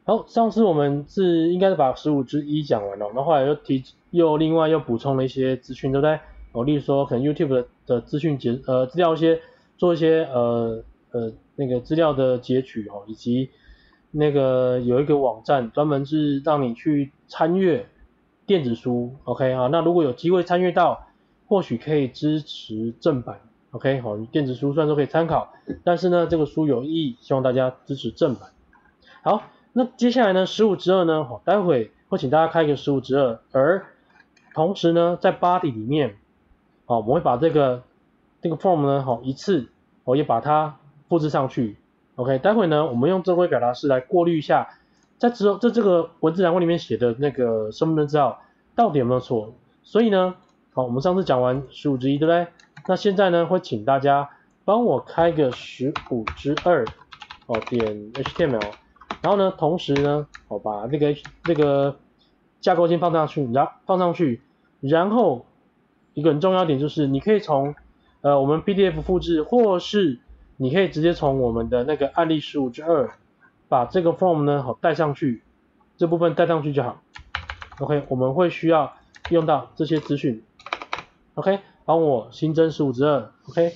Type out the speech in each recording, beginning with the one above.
好，上次我们应该是把15之1讲完了，那后来另外补充了一些资讯，对不对？例如说可能 YouTube 的资讯资料做一些那个资料的截取以及那个有一个网站专门是让你去参阅电子书 ，OK 啊，那如果有机会参阅到，或许可以支持正版 ，OK 好，电子书虽然说可以参考，但是呢这个书有意义，希望大家支持正版。好，那接下来呢15之2呢，待会会请大家开一个15之2，而同时呢在 body 里面，我们会把这个form 呢一次也把它复制上去 ，OK， 待会呢我们用正规表达式来过滤一下，在这个文字栏位里面写的那个身份证字号到底有没有错，所以呢，我们上次讲完15之1，对不对？那现在呢会请大家帮我开个15之2，点 HTML， 然后呢同时呢把这个架构先放上去，然后一个很重要点就是你可以从我们 PDF 复制，或是你可以直接从我们的那个案例15之2把这个 form 呢带上去，这部分带上去就好。OK， 我们会需要用到这些资讯。OK， 帮我新增15之2。OK，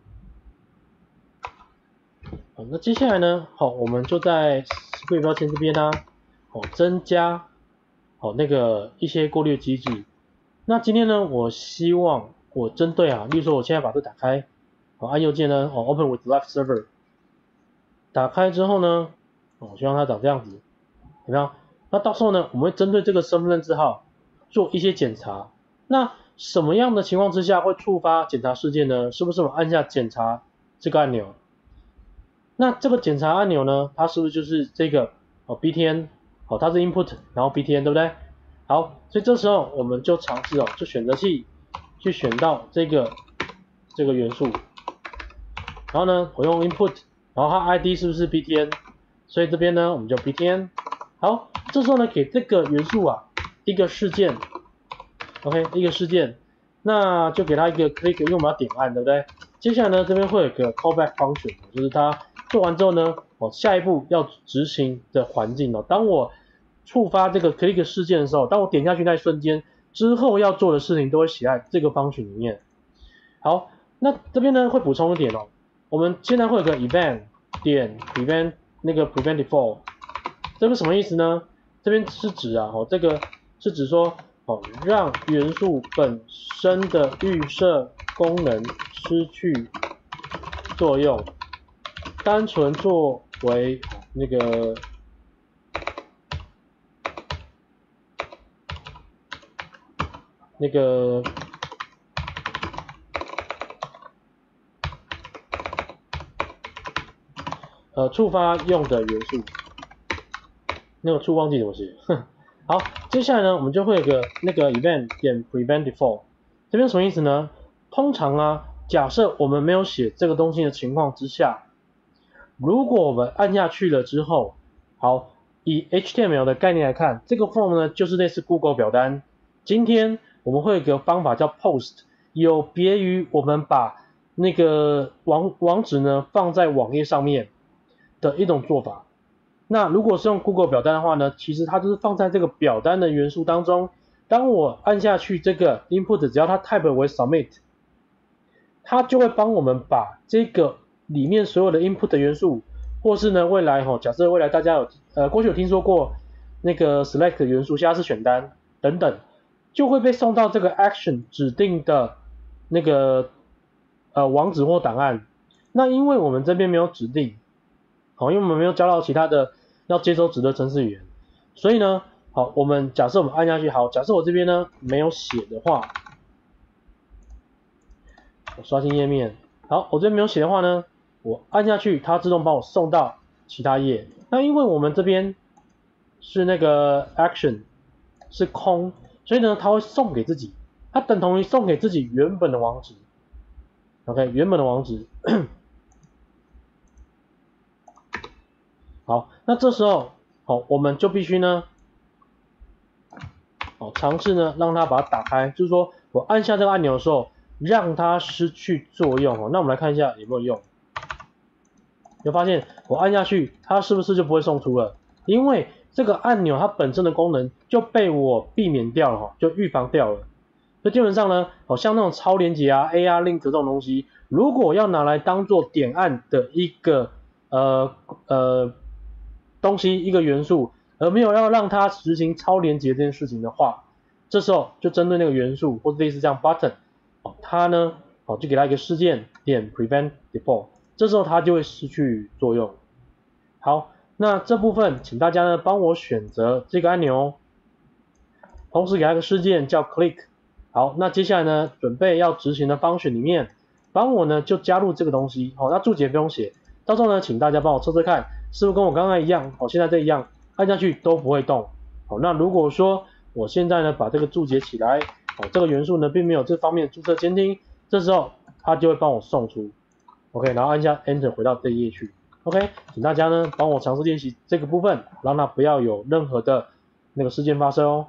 好，那接下来呢，我们就在柜标签这边呢，增加那个一些过滤机制。那今天呢，我希望我针对例如说我现在把这打开，按右键呢，Open with Live Server， 打开之后呢，希望它长这样子，有没有？那到时候呢，我们会针对这个身份证字号做一些检查。那什么样的情况之下会触发检查事件呢？是不是我按下检查这个按钮？那这个检查按钮呢，它是不是就是这个BTN， 它是 input， 然后 BTN， 对不对？好，所以这时候我们就尝试就选择器去选到这个元素，然后呢，我用 input， 然后它 ID 是不是 BTN？ 所以这边呢，我们就 BTN。好，这时候呢，给这个元素一个事件 ，OK， 一个事件，那就给它一个 click， 因为我们要点按，对不对？接下来呢，这边会有个 callback function， 就是它做完之后呢，下一步要执行的环境当我触发这个 click 事件的时候，当我点下去那一瞬间，之后要做的事情都会写在这个 function 里面。好，那这边呢会补充一点我们现在会有个 event 点 prevent 那个 prevent default， 这个什么意思呢？这边是指这个是指说让元素本身的预设功能失去作用，单纯作为那个触发用的元素，那个触忘记怎么写。好，接下来呢，我们就会有个那个 event 点 prevent default， 这边什么意思呢？通常假设我们没有写这个东西的情况之下，如果我们按下去了之后，好，以 HTML 的概念来看，这个 form 呢就是类似 Google 表单。今天我们会有一个方法叫 post， 有别于我们把那个网址呢放在网页上面的一种做法。那如果是用 Google 表单的话呢，其实它就是放在这个表单的元素当中。当我按下去这个 input， 只要它 type 为 submit， 它就会帮我们把这个里面所有的 input 的元素，或是呢未来假设未来大家过去有听说过那个 select 的元素，现在是选单等等，就会被送到这个 action 指定的那个网址或档案。那因为我们这边没有指定，因为我们没有教到其他的要接收值的程式语言，所以呢，我们假设我们按下去，假设我这边呢没有写的话，我刷新页面，好，我这边没有写的话呢，我按下去，它自动帮我送到其他页。那因为我们这边是那个 action 是空，所以呢，它会送给自己，它等同于送给自己原本的网址。OK， 原本的网址。好，那这时候我们就必须呢，尝试呢让它把它打开，就是说我按下这个按钮的时候，让它失去作用那我们来看一下有没有用。有发现我按下去，它是不是就不会送出了？ 因为这个按钮它本身的功能就被我避免掉了，就预防掉了。所以基本上呢，像那种超连结啊、AR Link 这种东西，如果要拿来当做点按的一个东西一个元素，而没有要让它实行超连结这件事情的话，这时候就针对那个元素或者类似这样 button， 它呢就给它一个事件点 prevent default， 这时候它就会失去作用。好，那这部分请大家呢帮我选择这个按钮，同时给它一个事件叫 click。好，那接下来呢准备要执行的function里面，帮我呢就加入这个东西。那注解不用写，到时候呢请大家帮我测测看，是不是跟我刚刚一样，现在这一样，按下去都不会动。那如果说我现在呢把这个注解起来，这个元素呢并没有这方面的注册监听，这时候它就会帮我送出。OK， 然后按下 Enter 回到这一页去。OK， 请大家呢帮我尝试练习这个部分，让它不要有任何的那个事件发生哦。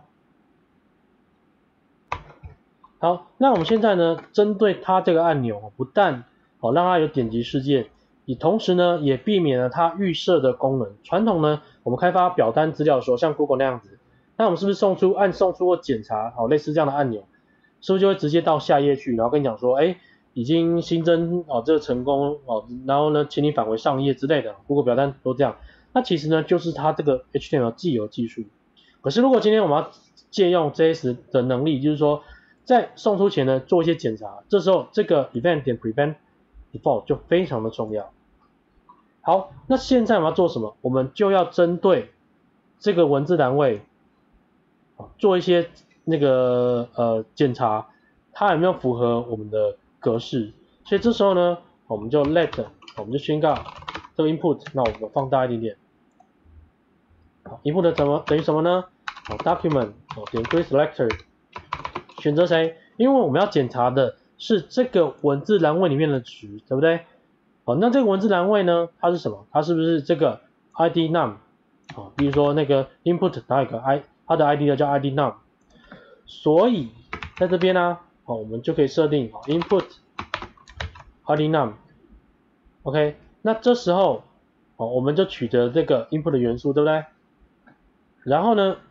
好，那我们现在呢针对它这个按钮，不但让它有点击事件，也同时呢也避免了它预设的功能。传统呢我们开发表单资料的时候，像 Google 那样子，那我们是不是按送出或检查类似这样的按钮，是不是就会直接到下一页去，然后跟你讲说，已经新增这个成功然后呢请你返回上一页之类的。 Google 表单都这样。那其实呢就是它这个 HTML 既有技术。可是如果今天我们要借用 JS 的能力，就是说在送出前呢做一些检查，这时候这个 event 点 prevent default 就非常的重要。好，那现在我们要做什么？我们就要针对这个文字栏位做一些那个检查，它有没有符合我们的格式。所以这时候呢我们就 let 我们就宣告这个 input， 那我们放大一点点。input 等于什么呢？document 点 create selector， 选择谁？因为我们要检查的是这个文字栏位里面的值，对不对？那这个文字栏位呢它是什么？它是不是这个 id num？ 比如说那个 input 它有个它的 id 呢叫 id num， 所以在这边呢我们就可以设定input id num。 OK， 那这时候我们就取得这个 input 的元素，对不对？然后呢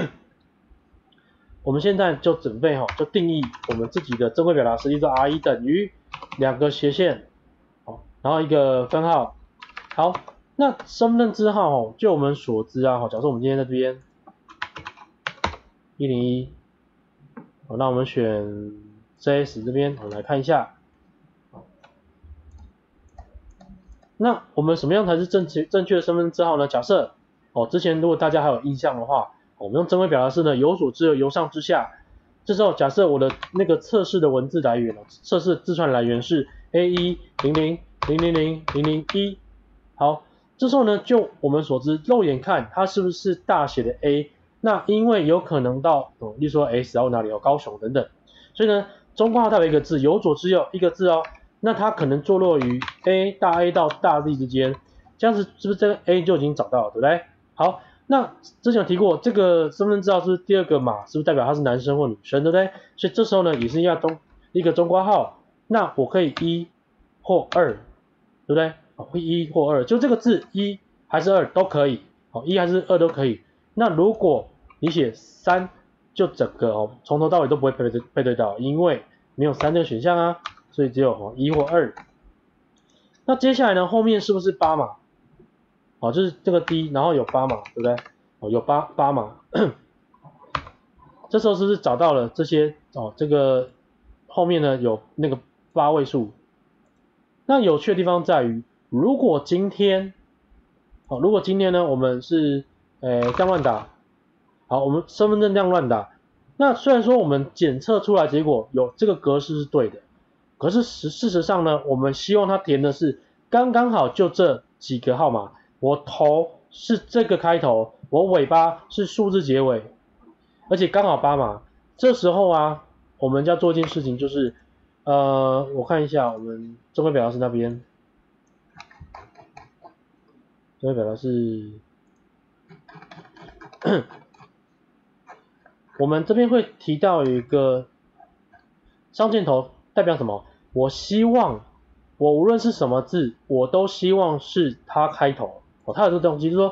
我们现在就准备就定义我们自己的正规表达式，例如说 R1 等于2个斜线，然后一个分号。好，那身份证字号就我们所知啊，假设我们今天在这边101，那我们选 JS 这边，我们来看一下。那我们什么样才是正确的身份证字号呢？假设之前如果大家还有印象的话，我们用正规表达式呢有所自由由上至下。这时候假设我的那个测试的文字来源测试字串来源是 A100000001， 好，这时候呢就我们所知肉眼看它是不是大写的 A， 那因为有可能到例如说 S 到哪里高雄等等，所以呢中括号代表一个字，有左只有一个字那它可能坐落于 大 A 到大 Z 之间，这样子是不是这个 A 就已经找到了，对不对？好，那之前有提过这个身份证字号是不是第二个码是不是代表他是男生或女生，对不对？所以这时候呢也是要一个中括号，那我可以1或2，对不对？会1或2，就这个字1还是2都可以，1还是2都可以。那如果你写3，就整个从头到尾都不会配对到，因为没有3这个选项啊，所以只有1或2。那接下来呢后面是不是8码？就是这个 D， 然后有8码，对不对？有8码，这时候是不是找到了这些这个后面呢有那个8位数？那有趣的地方在于，如果今天呢我们是这样乱打，我们身份证这样乱打，那虽然说我们检测出来结果有这个格式是对的，可是事实上呢我们希望它填的是刚刚好就这几个号码。我头是这个开头，我尾巴是数字结尾，而且刚好8码。这时候啊，我们就要做一件事情，就是我看一下我们正规表达式那边，正规表达式，我们这边会提到有一个上箭头代表什么？我希望我无论是什么字，我都希望是它开头。它有这个东西，就是说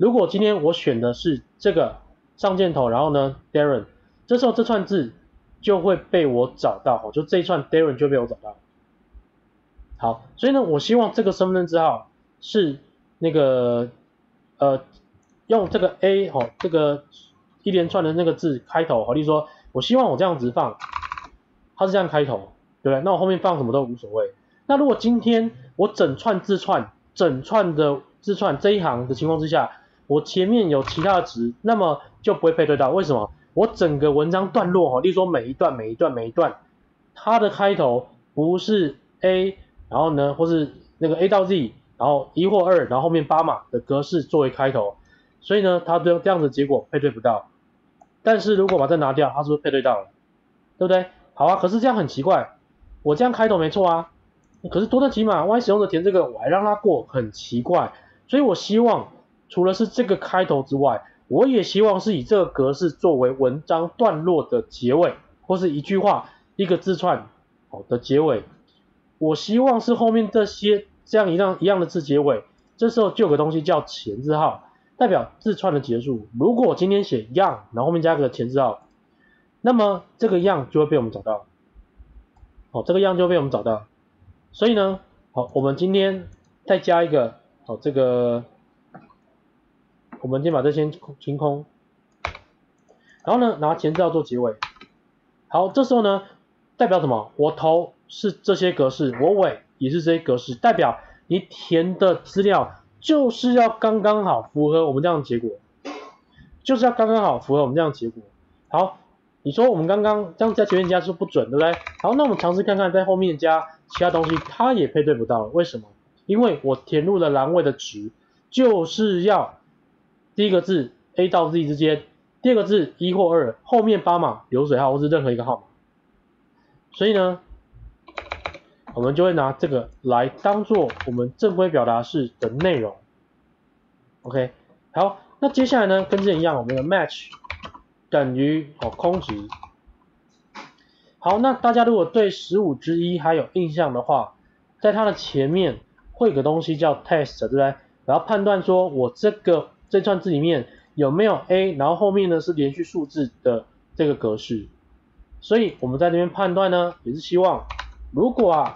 如果今天我选的是这个上箭头，然后呢 Darren， 这时候这串字就会被我找到，就这一串 Darren 就被我找到。好，所以呢，我希望这个身份证字号是那个用这个 A 这个一连串的那个字开头，例如说我希望我这样子放，它是这样开头，对不对？那我后面放什么都无所谓。那如果今天我整串的字串这一行的情况之下，我前面有其他的值，那么就不会配对到。为什么？我整个文章段落例如说每一段，它的开头不是 A， 然后呢，或是那个 A 到 Z， 然后1或2，然后后面8码的格式作为开头，所以呢，它这样的结果配对不到。但是如果把这拿掉，它是不是配对到了？对不对？好啊，可是这样很奇怪，我这样开头没错啊，可是多的几码，万一使用者填这个，我还让他过，很奇怪。所以我希望除了是这个开头之外，我也希望是以这个格式作为文章段落的结尾，或是一句话、一个字串的结尾。我希望是后面这些这样一样的字结尾，这时候就有个东西叫前字号，代表字串的结束。如果我今天写 young， 然后后面加个前字号，那么这个 young 就会被我们找到。这个 young 就会被我们找到。所以呢，我们今天再加一个，这个我们先把这先清空，然后呢，拿前字号做结尾。好，这时候呢，代表什么？我头是这些格式，我尾也是这些格式，代表你填的资料就是要刚刚好符合我们这样的结果，就是要刚刚好符合我们这样的结果。好，你说我们刚刚这样在前面加是不准，对不对？好，那我们尝试看看在后面加其他东西，它也配对不到了。为什么？因为我填入了栏位的值，就是要第一个字 A 到 Z 之间，第二个字1或2，后面8码流水号或是任何一个号码。所以呢，我们就会拿这个来当做我们正规表达式的内容。OK， 好，那接下来呢，跟之前一样，我们的 match 等于空值。好，那大家如果对15之一还有印象的话，在它的前面会有个东西叫 test， 对不对？然后判断说我这串字里面有没有 A， 然后后面呢是连续数字的这个格式。所以我们在这边判断呢，也是希望如果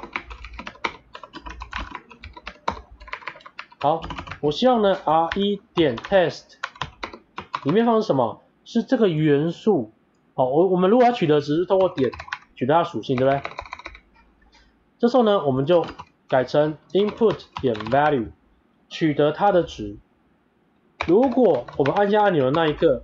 好，我希望呢 R1 点 test 里面放的是什么？是这个元素。我们如果要取得只是透过点取得它的属性，对不对？这时候呢，我们就改成 input 点 value 取得它的值。如果我们按下按钮的那一刻，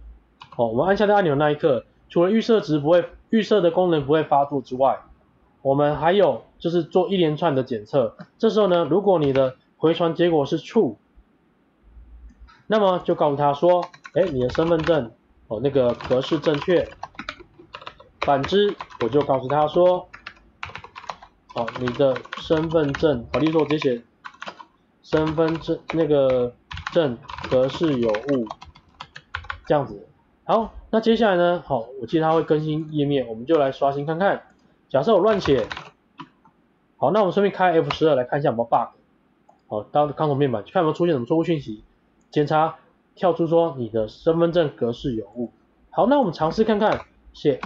除了预设的功能不会发作之外，我们还有就是做一连串的检测。这时候呢，如果你的回传结果是 true， 那么就告诉他说，你的身份证那个格式正确。反之，我就告诉他说，你的身份证，例如说我直接写身份证那个证格式有误，这样子。好，那接下来呢，我记得它会更新页面，我们就来刷新看看。假设我乱写，好，那我们顺便开 F12 来看一下有没有 bug。到康图面板看有没有出现什么错误讯息，检查跳出说你的身份证格式有误。好，那我们尝试看看。写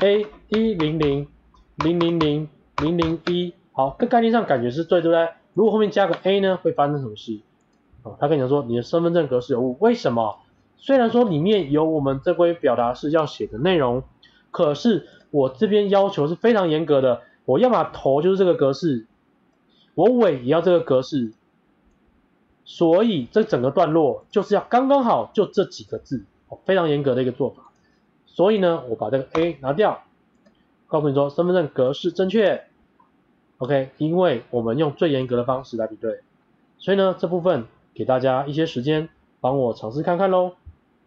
A1000000001，好，跟概念上感觉是对，对不对？如果后面加个 A 呢，会发生什么事？他跟你讲说你的身份证格式有误，为什么？虽然说里面有我们正规表达式要写的内容，可是我这边要求是非常严格的，我要么头就是这个格式，我尾也要这个格式，所以这整个段落就是要刚刚好就这几个字，非常严格的一个做法。所以呢，我把这个 A 拿掉，告诉你说身份证格式正确 ，OK， 因为我们用最严格的方式来比对，所以呢这部分给大家一些时间帮我尝试看看咯。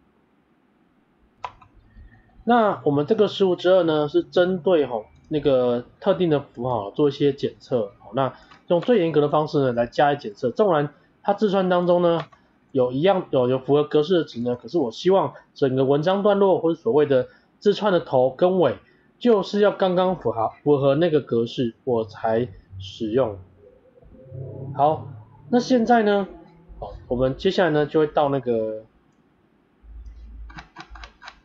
那我们这个15之2呢是针对那个特定的符号做一些检测，那用最严格的方式呢来加以检测，纵然它字串当中呢有符合格式的值呢，可是我希望整个文章段落或者所谓的字串的头跟尾，就是要刚刚符合那个格式，我才使用。好，那现在呢，我们接下来呢就会到那个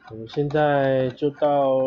我们现在就到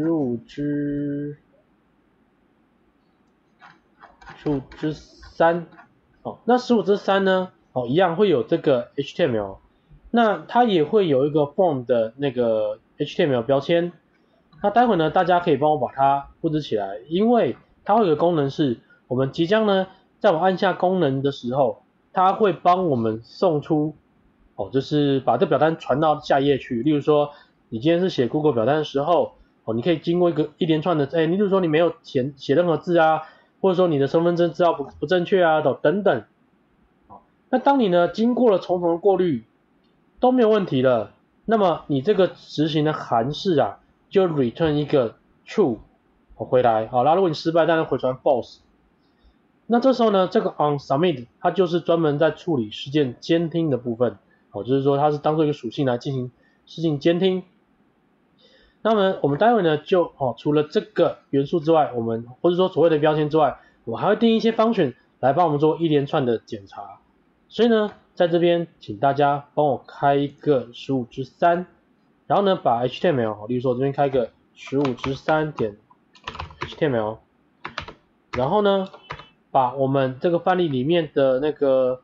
15之3，哦，那15之3呢，哦，一样会有这个 HTML， 那它也会有一个 form 的那个 HTML 标签，那待会呢，大家可以帮我把它布置起来，因为它会有个功能是，我们即将呢，在我按下功能的时候，它会帮我们送出，哦，就是把这表单传到下一页去。例如说，你今天是写 Google 表单的时候，哦，你可以经过一连串的，例如说你没有写任何字啊，或者说你的身份证资料不正确啊，等等。那当你呢经过了重重的过滤都没有问题了，那么你这个执行的函式啊，就 return 一个 true 回来，好，那如果你失败，当然回传 false。那这时候呢，这个 on submit 它就是专门在处理事件监听的部分，哦，就是说它是当做一个属性来进行事情监听。那么我们待会呢就除了这个元素之外，我们或者说所谓的标签之外，我还会定一些function来帮我们做一连串的检查。所以呢，在这边请大家帮我开一个15之3，然后呢把 HTML， 例如说我这边开个15之3点 HTML， 然后呢把我们这个范例里面的那个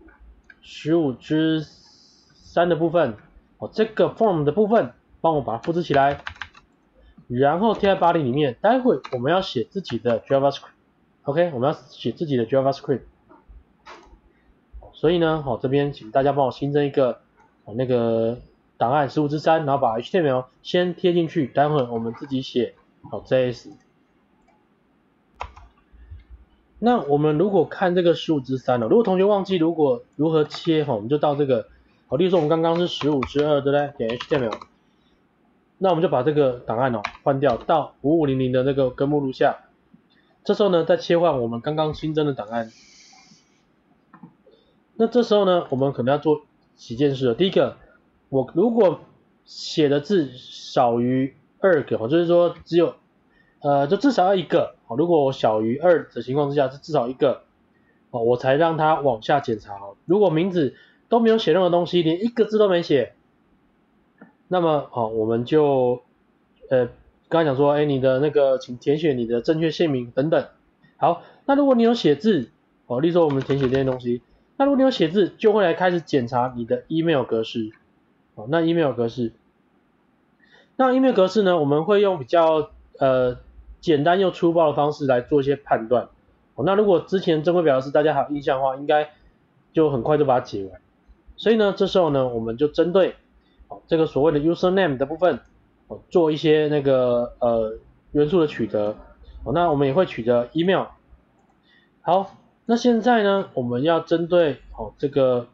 15之3的部分，这个 form 的部分，帮我把它复制起来，然后贴在 body 里面。待会我们要写自己的 JavaScript，OK， 我们要写自己的 JavaScript。所以呢，这边请大家帮我新增一个那个档案15之3，然后把 HTML 先贴进去，待会我们自己写JS。那我们如果看这个15之3如果同学忘记如何切我们就到这个例如说我们刚刚是15之2，对不对？点 HTML， 那我们就把这个档案换掉到5500的那个根目录下。这时候呢，再切换我们刚刚新增的档案。那这时候呢，我们可能要做几件事了。第一个，我如果写的字少于2个，就是说只有就至少要1个，如果我小于2的情况之下是至少1个，我才让它往下检查。如果名字都没有写任何东西，连1个字都没写，那么我们就刚才讲说，你的那个请填写你的正确姓名等等。好，那如果你有写字，例如说我们填写这些东西，那如果你有写字，就会来开始检查你的 email 格式。那 email 格式呢，我们会用比较简单又粗暴的方式来做一些判断。那如果之前正规表示大家还有印象的话，应该就很快就把它解完。所以呢，这时候呢，我们就针对这个所谓的 username 的部分做一些那个元素的取得。那我们也会取得 email。好，那现在呢，我们要针对这个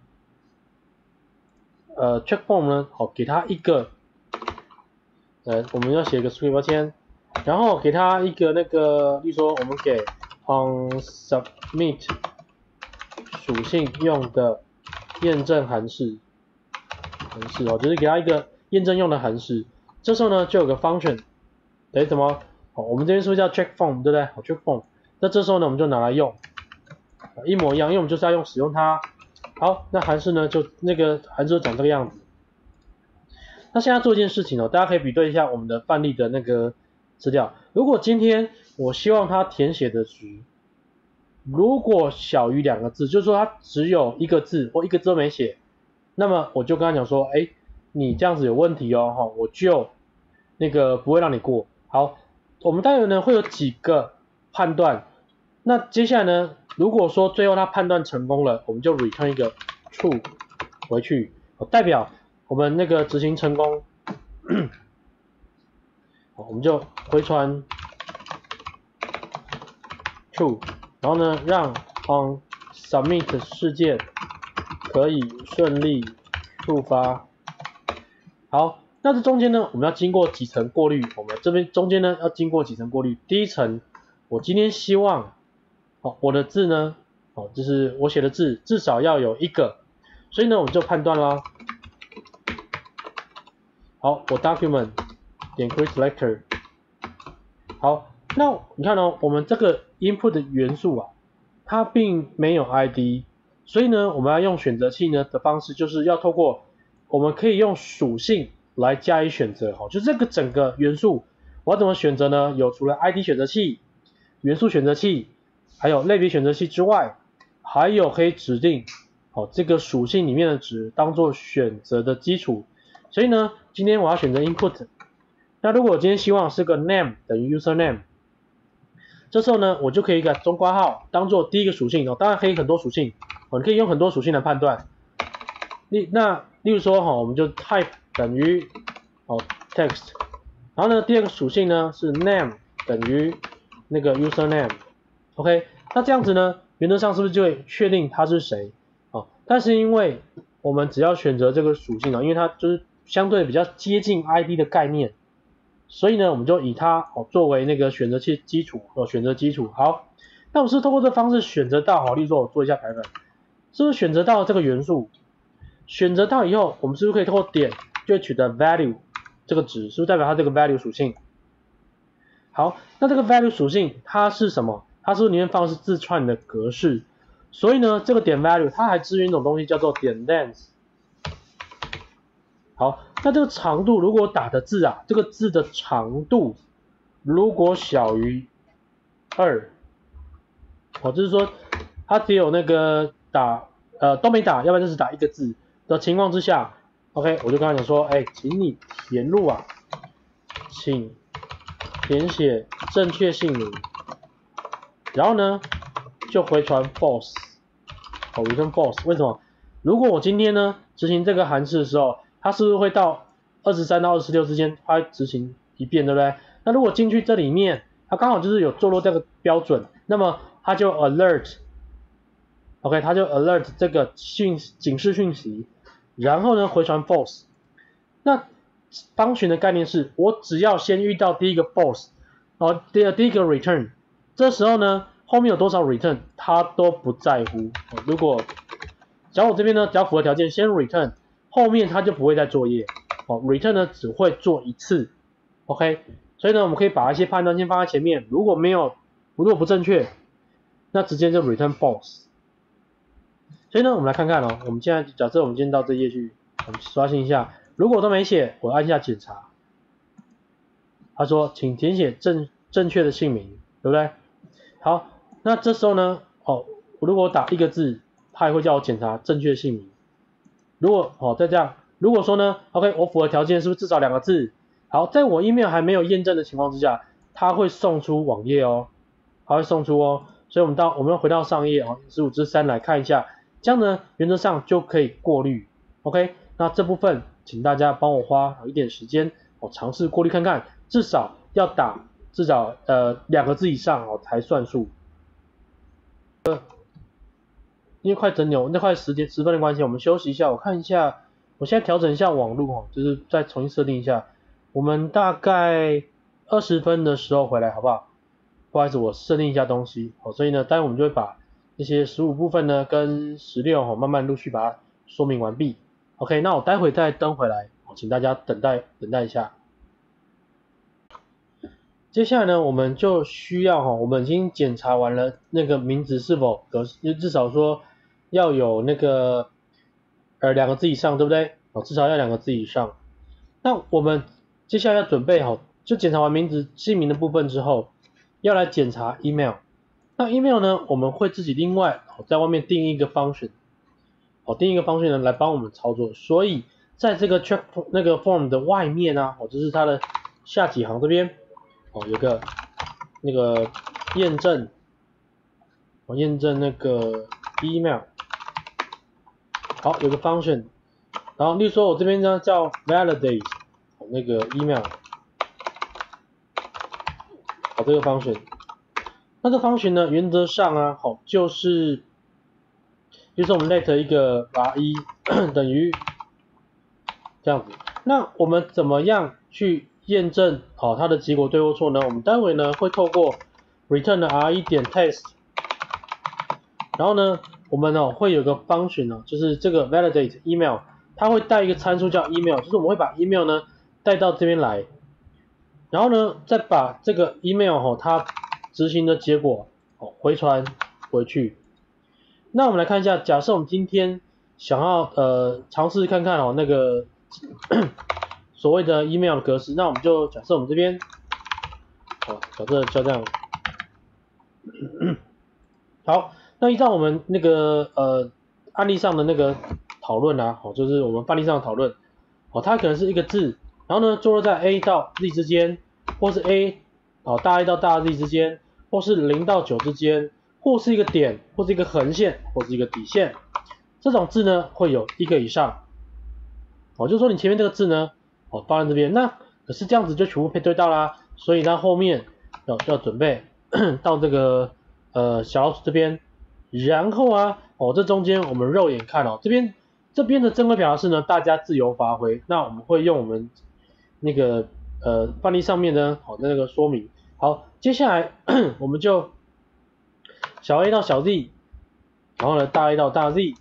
check form 呢，给它一个我们要写一个 script 标签，然后给它一个那个，例如说我们给 on submit 属性用的验证函式就是给它一个验证用的函式。这时候呢，就有个 function 等于什么？我们这边是不是叫 check form， 对不对？check form， 那这时候呢，我们就拿来用，一模一样，因为我们就是要使用它。好，那函式呢，就那个函式就长这个样子。那现在做一件事情大家可以比对一下我们的范例的那个资料。如果今天我希望它填写的值，如果小于2个字，就是说它只有1个字或1个字都没写，那么我就跟他讲说，你这样子有问题我就那个不会让你过。好，我们待会呢会有几个判断。那接下来呢，如果说最后他判断成功了，我们就 return 一个 true 回去，代表我们那个执行成功。我们就回传 true， 然后呢让 on submit 事件可以顺利触发。好，那这中间呢，我们要经过几层过滤。我们这边中间呢要经过几层过滤。第一层，我今天希望我的字呢就是我写的字至少要有1个，所以呢我们就判断啦。好，我 document 点 create selector。好，那你看我们这个 input 的元素它并没有 ID， 所以呢我们要用选择器呢的方式，就是要透过我们可以用属性来加以选择，就这个整个元素我要怎么选择呢？有除了 ID 选择器、元素选择器，还有类别选择器之外，还有可以指定这个属性里面的值当做选择的基础。所以呢，今天我要选择 input。那如果我今天希望是个 name 等于 username， 这时候呢，我就可以给中括号当做第一个属性当然可以很多属性你可以用很多属性来判断。例如说我们就 type 等于text， 然后呢第二个属性呢是 name 等于那个 username。OK， 那这样子呢，原则上是不是就会确定它是谁但是因为我们只要选择这个属性因为它就是相对比较接近 ID 的概念。所以呢，我们就以它作为那个选择器基础选择基础。好，那我是透过这方式选择到例如说我做一下排版，是不是选择到这个元素？选择到以后，我们是不是可以透过点就取得 value 这个值，是不是代表它这个 value 属性？好，那这个 value 属性它是什么？它是不是里面放的是字串的格式？所以呢，这个点 value 它还支援一种东西叫做点 length。好，那这个长度如果打的字这个字的长度如果小于2，就是说它只有那个都没打，要不然就是打一个字的情况之下 ，OK， 我就跟他讲说，请你填入请填写正确姓名，然后呢就回传 false，return false。为什么？如果我今天呢执行这个函数的时候，它是不是会到23到26之间，它会执行一遍，对不对？那如果进去这里面，它刚好就是有坐落这个标准，那么它就 alert，OK， 它就 alert 这个警示讯息，然后呢回传 false。那function的概念是，我只要先遇到第一个 false， 第一个 return， 这时候呢后面有多少 return 它都不在乎。如果假如我这边呢只要符合条件先 return。后面它就不会再作业return 呢只会做一次 ，OK， 所以呢我们可以把一些判断先放在前面，如果不正确，那直接就 return false。所以呢我们来看看我们现在假设我们今天到这页去，我们刷新一下，如果都没写，我按下检查，他说请填写正确的姓名，对不对？好，那这时候呢如果我打一个字，他也会叫我检查正确姓名。如果再这样，如果说呢 ，OK， 我符合条件是不是至少2个字？好，在我 email 还没有验证的情况之下，它会送出网页它会送出所以我们要回到上页15之3来看一下，这样呢原则上就可以过滤 ，OK， 那这部分请大家帮我花一点时间尝试过滤看看，至少要打2个字以上才算数。因为快整点，那快10分的关系，我们休息一下，我看一下，我现在调整一下网络就是再重新设定一下，我们大概20分的时候回来好不好？不好意思，我设定一下东西所以呢，待会我们就会把这些15部分呢跟16慢慢陆续把它说明完毕。OK， 那我待会再登回来请大家等待一下。接下来呢，我们就需要我们已经检查完了那个名字是否格式，至少说要有那个2个字以上，对不对？至少要2个字以上。那我们接下来要准备就检查完名字姓名的部分之后，要来检查 email。那 email 呢，我们会自己另外在外面定一个 function，定一个 function 呢来帮我们操作。所以在这个 check 那个 form 的外面就是它的下几行这边有个那个验证那个 email。好，有个 function， 然后例如说我这边呢叫 validate 那个 email， 这个 function， 那这个 function 呢原则上就是我们 let 一个 r1 等于这样子。那我们怎么样去验证它的结果对或错呢？我们待会呢会透过 return 的 r1 点 test， 然后呢我们会有个 function 就是这个 validate email， 它会带一个参数叫 email， 就是我们会把 email 呢带到这边来，然后呢再把这个 email 它执行的结果回传回去。那我们来看一下，假设我们今天想要尝试看看那个所谓的 email 的格式。那我们就假设我们这边，假设就这样。好，那依照我们那个案例上的那个讨论啊，就是我们范例上的讨论，它可能是一个字，然后呢坐落在 A 到 Z 之间，或是 大 A 到大 Z 之间，或是0到9之间，或是一个点，或是一个横线，或是一个底线。这种字呢会有一个以上，就是说你前面这个字呢，放在这边，那可是这样子就全部配对到啦，所以它后面要准备到这个小老鼠这边，然后啊，这中间我们肉眼看这边的正规表达式呢，大家自由发挥。那我们会用我们那个范例上面呢，的那个说明。好，接下来我们就小 a 到小 z， 然后呢大 A 到大 Z，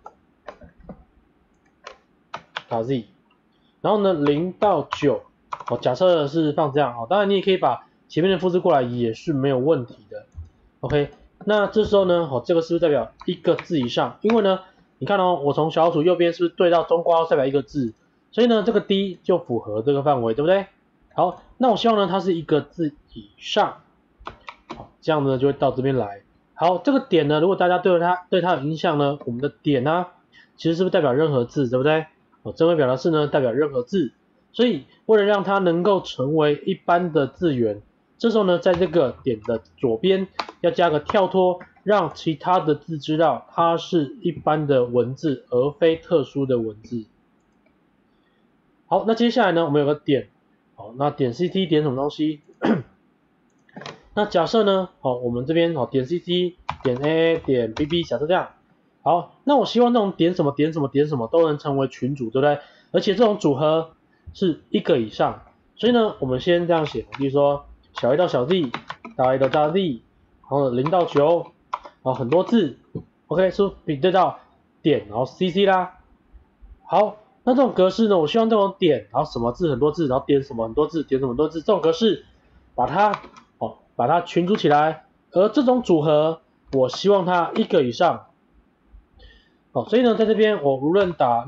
大 Z， 然后呢0到9，假设是放这样，当然你也可以把前面的复制过来，也是没有问题的。OK， 那这时候呢，这个是不是代表一个字以上？因为呢，你看我从小老鼠右边是不是对到中括号代表一个字？所以呢，这个 D 就符合这个范围，对不对？好，那我希望呢，它是一个字以上，好，这样呢就会到这边来。好，这个点呢，如果大家对它有印象呢，我们的点呢，其实是不是代表任何字，对不对？正规表达式呢代表任何字，所以为了让它能够成为一般的字元，这时候呢，在这个点的左边要加个跳脱，让其他的字知道它是一般的文字，而非特殊的文字。好，那接下来呢，我们有个点，那点 CT 点什么东西？那假设呢，我们这边点 CT 点 AA 点 BB， 假设这样。好，那我希望这种点什么点什么点什么都能成为群组，对不对？而且这种组合是一个以上，所以呢，我们先这样写，比如说小 a 到小 z， 大 A 到大 Z， 然后0到9，很多字 ，OK， 是不是比对到点，然后 CC 啦？好，那这种格式呢，我希望这种点，然后什么字很多字，然后点什么很多字，点什么很多字，这种格式把它群组起来，而这种组合，我希望它一个以上。所以呢，在这边我无论打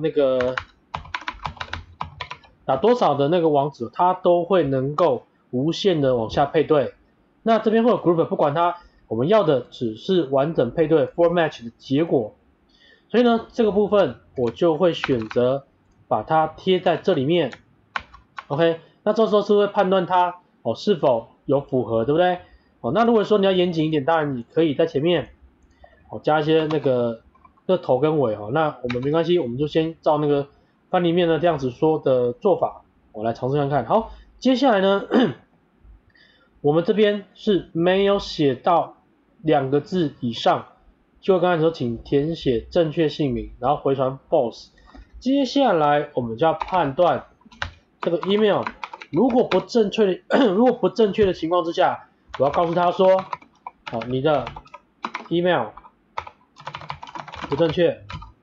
多少的那个网址，它都会能够无限的往下配对。那这边会有 group， 不管它，我们要的只是完整配对 for match 的结果。所以呢，这个部分我就会选择把它贴在这里面。OK， 那这时候是会判断它是否有符合，对不对？那如果说你要严谨一点，当然你可以在前面加一些那个头跟尾那我们没关系，我们就先照那个范例面呢这样子说的做法，我来尝试看看。好，接下来呢，我们这边是没有写到2个字以上，就刚才说，请填写正确姓名，然后回传 false。接下来我们就要判断这个 email 如果不正确的情况之下，我要告诉他说，你的 email 不正确。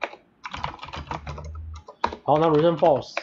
好，那 return false。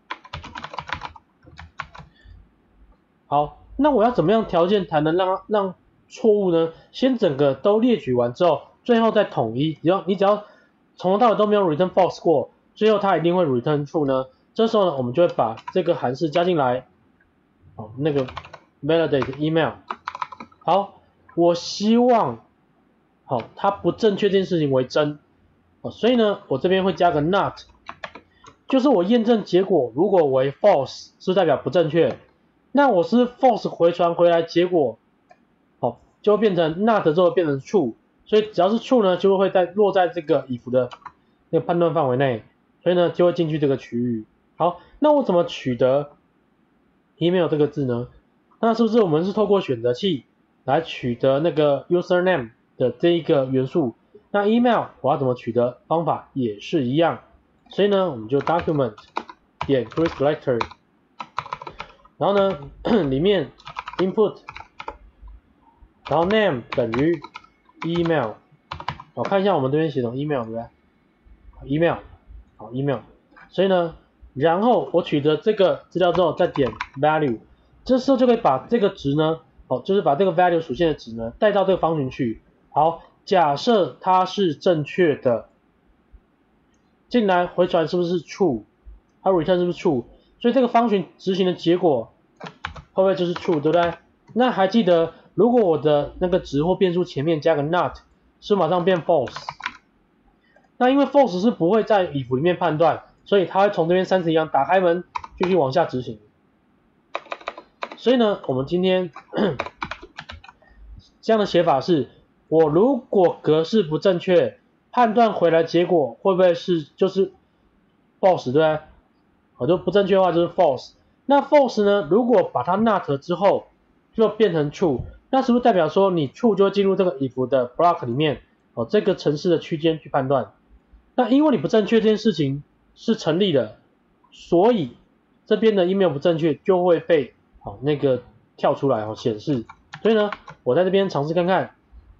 好，那我要怎么样条件才能让错误呢？先整个都列举完之后，最后再统一。你只要从头到尾都没有 return false 过，最后它一定会 return true 呢。这时候呢，我们就会把这个函式加进来，那个 validate email。好，我希望它不正确这件事情为真，所以呢，我这边会加个 not， 就是我验证结果如果为 false 是代表不正确，那我是 false 回传回来结果，就会变成 not 之后变成 true， 所以只要是 true 呢，就会落在这个 if 的那个判断范围内，所以呢就会进去这个区域。好，那我怎么取得 email 这个字呢？那是不是我们是透过选择器来取得那个 username 的这一个元素？那 email 我要怎么取得？方法也是一样，所以呢我们就 document 点 create selector， 然后呢里面 input， 然后 name 等于 email， 看一下我们这边写成 email 对不对 ？email， 好 email， 所以呢，然后我取得这个资料之后再点 value， 这时候就可以把这个值呢，就是把这个 value 属性的值呢带到这个方群去。好，假设它是正确的，进来回传是不是 true？ 它 return 是不是 true？ 所以这个function执行的结果会不会就是 true， 对不对？那还记得，如果我的那个值或变数前面加个 not， 是马上变 false。那因为 false 是不会在 if 里面判断，所以它会从这边31样打开门，继续往下执行。所以呢，我们今天这样的写法是，我如果格式不正确，判断回来结果会不会是就是 false， 对不对？好，就不正确的话就是 false。那 false 呢，如果把它 not 之后就变成 true， 那是不是代表说你 true 就会进入这个 if 的 block 里面，这个程式的区间去判断？那因为你不正确这件事情是成立的，所以这边的 email 不正确就会被那个跳出来显示。所以呢，我在这边尝试看看。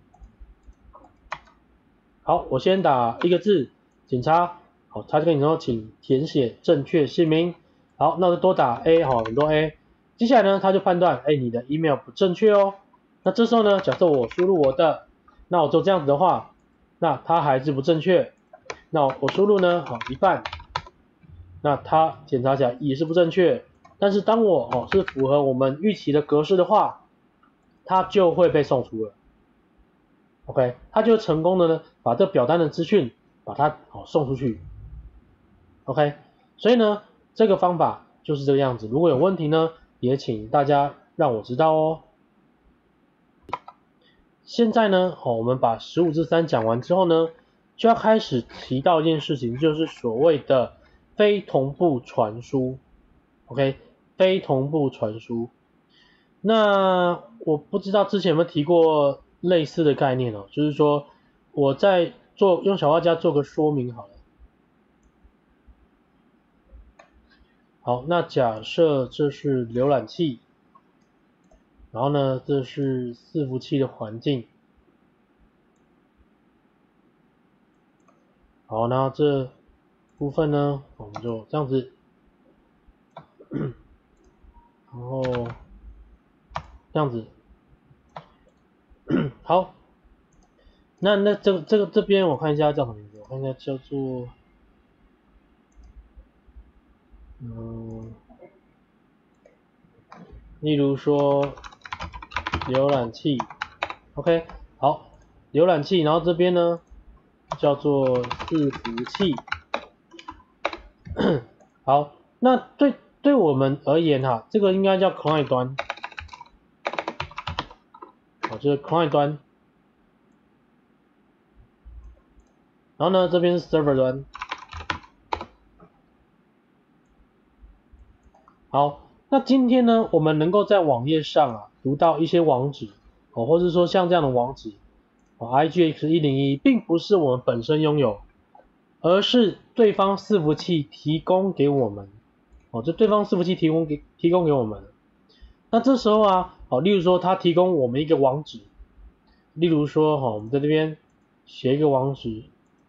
好，我先打一个字，警察。好，他就跟你说，请填写正确姓名。好，那我就多打 A， 很多 A。接下来呢，他就判断，你的 email 不正确哦。那这时候呢，假设我输入我的，那我就这样子的话，那它还是不正确。那我输入呢，一半，那它检查起来也是不正确。但是当我是符合我们预期的格式的话，它就会被送出了。OK， 它就成功的呢，把这表单的资讯把它送出去。OK， 所以呢，这个方法就是这个样子。如果有问题呢，也请大家让我知道哦。现在呢，我们把15至3讲完之后呢，就要开始提到一件事情，就是所谓的非同步传输。OK， 非同步传输。那我不知道之前有没有提过类似的概念就是说我在用小画家做个说明好了。好，那假设这是浏览器，然后呢，这是伺服器的环境。好，那这部分呢，我们就这样子，然后这样子，好，那这边我看一下叫什么名字，我看一下叫做，例如说浏览器 ，OK， 好，浏览器，然后这边呢叫做伺服器，好，那对我们而言这个应该叫 client 端，就是 client 端，然后呢这边是 server 端，好。那今天呢，我们能够在网页上读到一些网址或者说像这样的网址IGX101 并不是我们本身拥有，而是对方伺服器提供给我们这对方伺服器提供给我们。那这时候例如说他提供我们一个网址，例如说我们在这边写一个网址，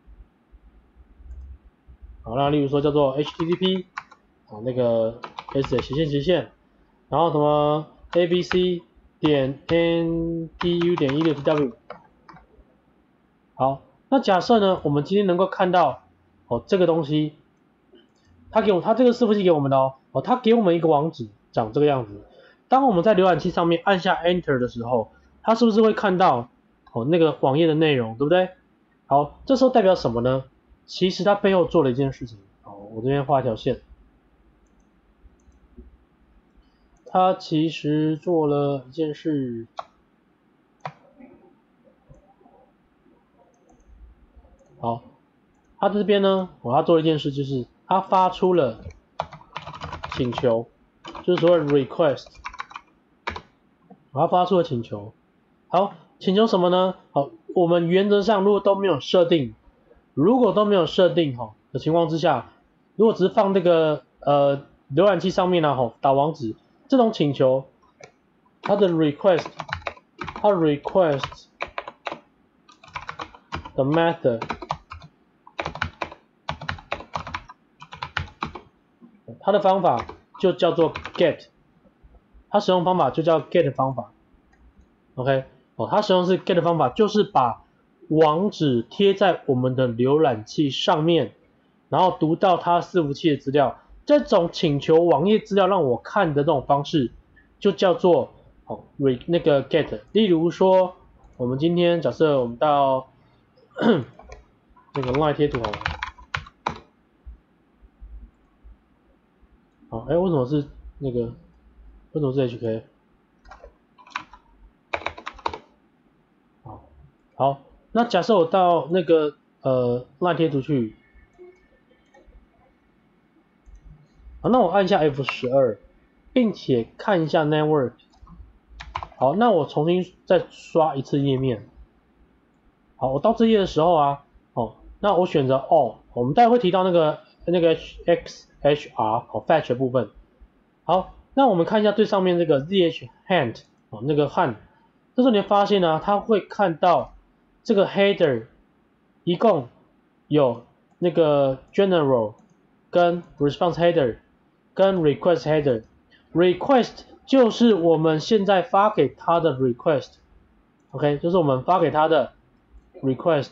好，那例如说叫做 HTTP 那个 s 斜线，然后什么 abc.ntu.16tw。好，那假设呢，我们今天能够看到这个东西，他这个伺服器给我们的他给我们一个网址，长这个样子。当我们在浏览器上面按下 Enter 的时候，它是不是会看到那个网页的内容，对不对？好，这时候代表什么呢？其实它背后做了一件事情。我这边画一条线。他其实做了一件事，好，他这边呢，他做了一件事，就是他发出了请求，就是所谓的 request， 他发出了请求。好，请求什么呢？好，我们原则上如果都没有设定的情况之下，如果只是放这个浏览器上面打网址，这种请求，它的 request 的 method， 它的方法就叫做 get， 它使用方法就叫 get 方法 ，OK， 它使用是 get 方法，就是把网址贴在我们的浏览器上面，然后读到它伺服器的资料， 这种请求网页资料让我看的这种方式，就叫做那个 get。例如说，我们今天假设我们到那个 line 贴图好了，好，为什么是那个？为什么是 HK？ 好，那假设我到那个line 贴图去，好，那我按一下 F12，并且看一下 network。好，那我重新再刷一次页面。好，我到这页的时候啊，那我选择我们待会会提到那个XHR fetch 的部分。好，那我们看一下最上面这个 ZH hand 那个 hand， 这时候你会发现呢，它会看到这个 header 一共有那个 general 跟 response header 跟 request header。request 就是我们现在发给他的 request，OK， 就是我们发给他的 request。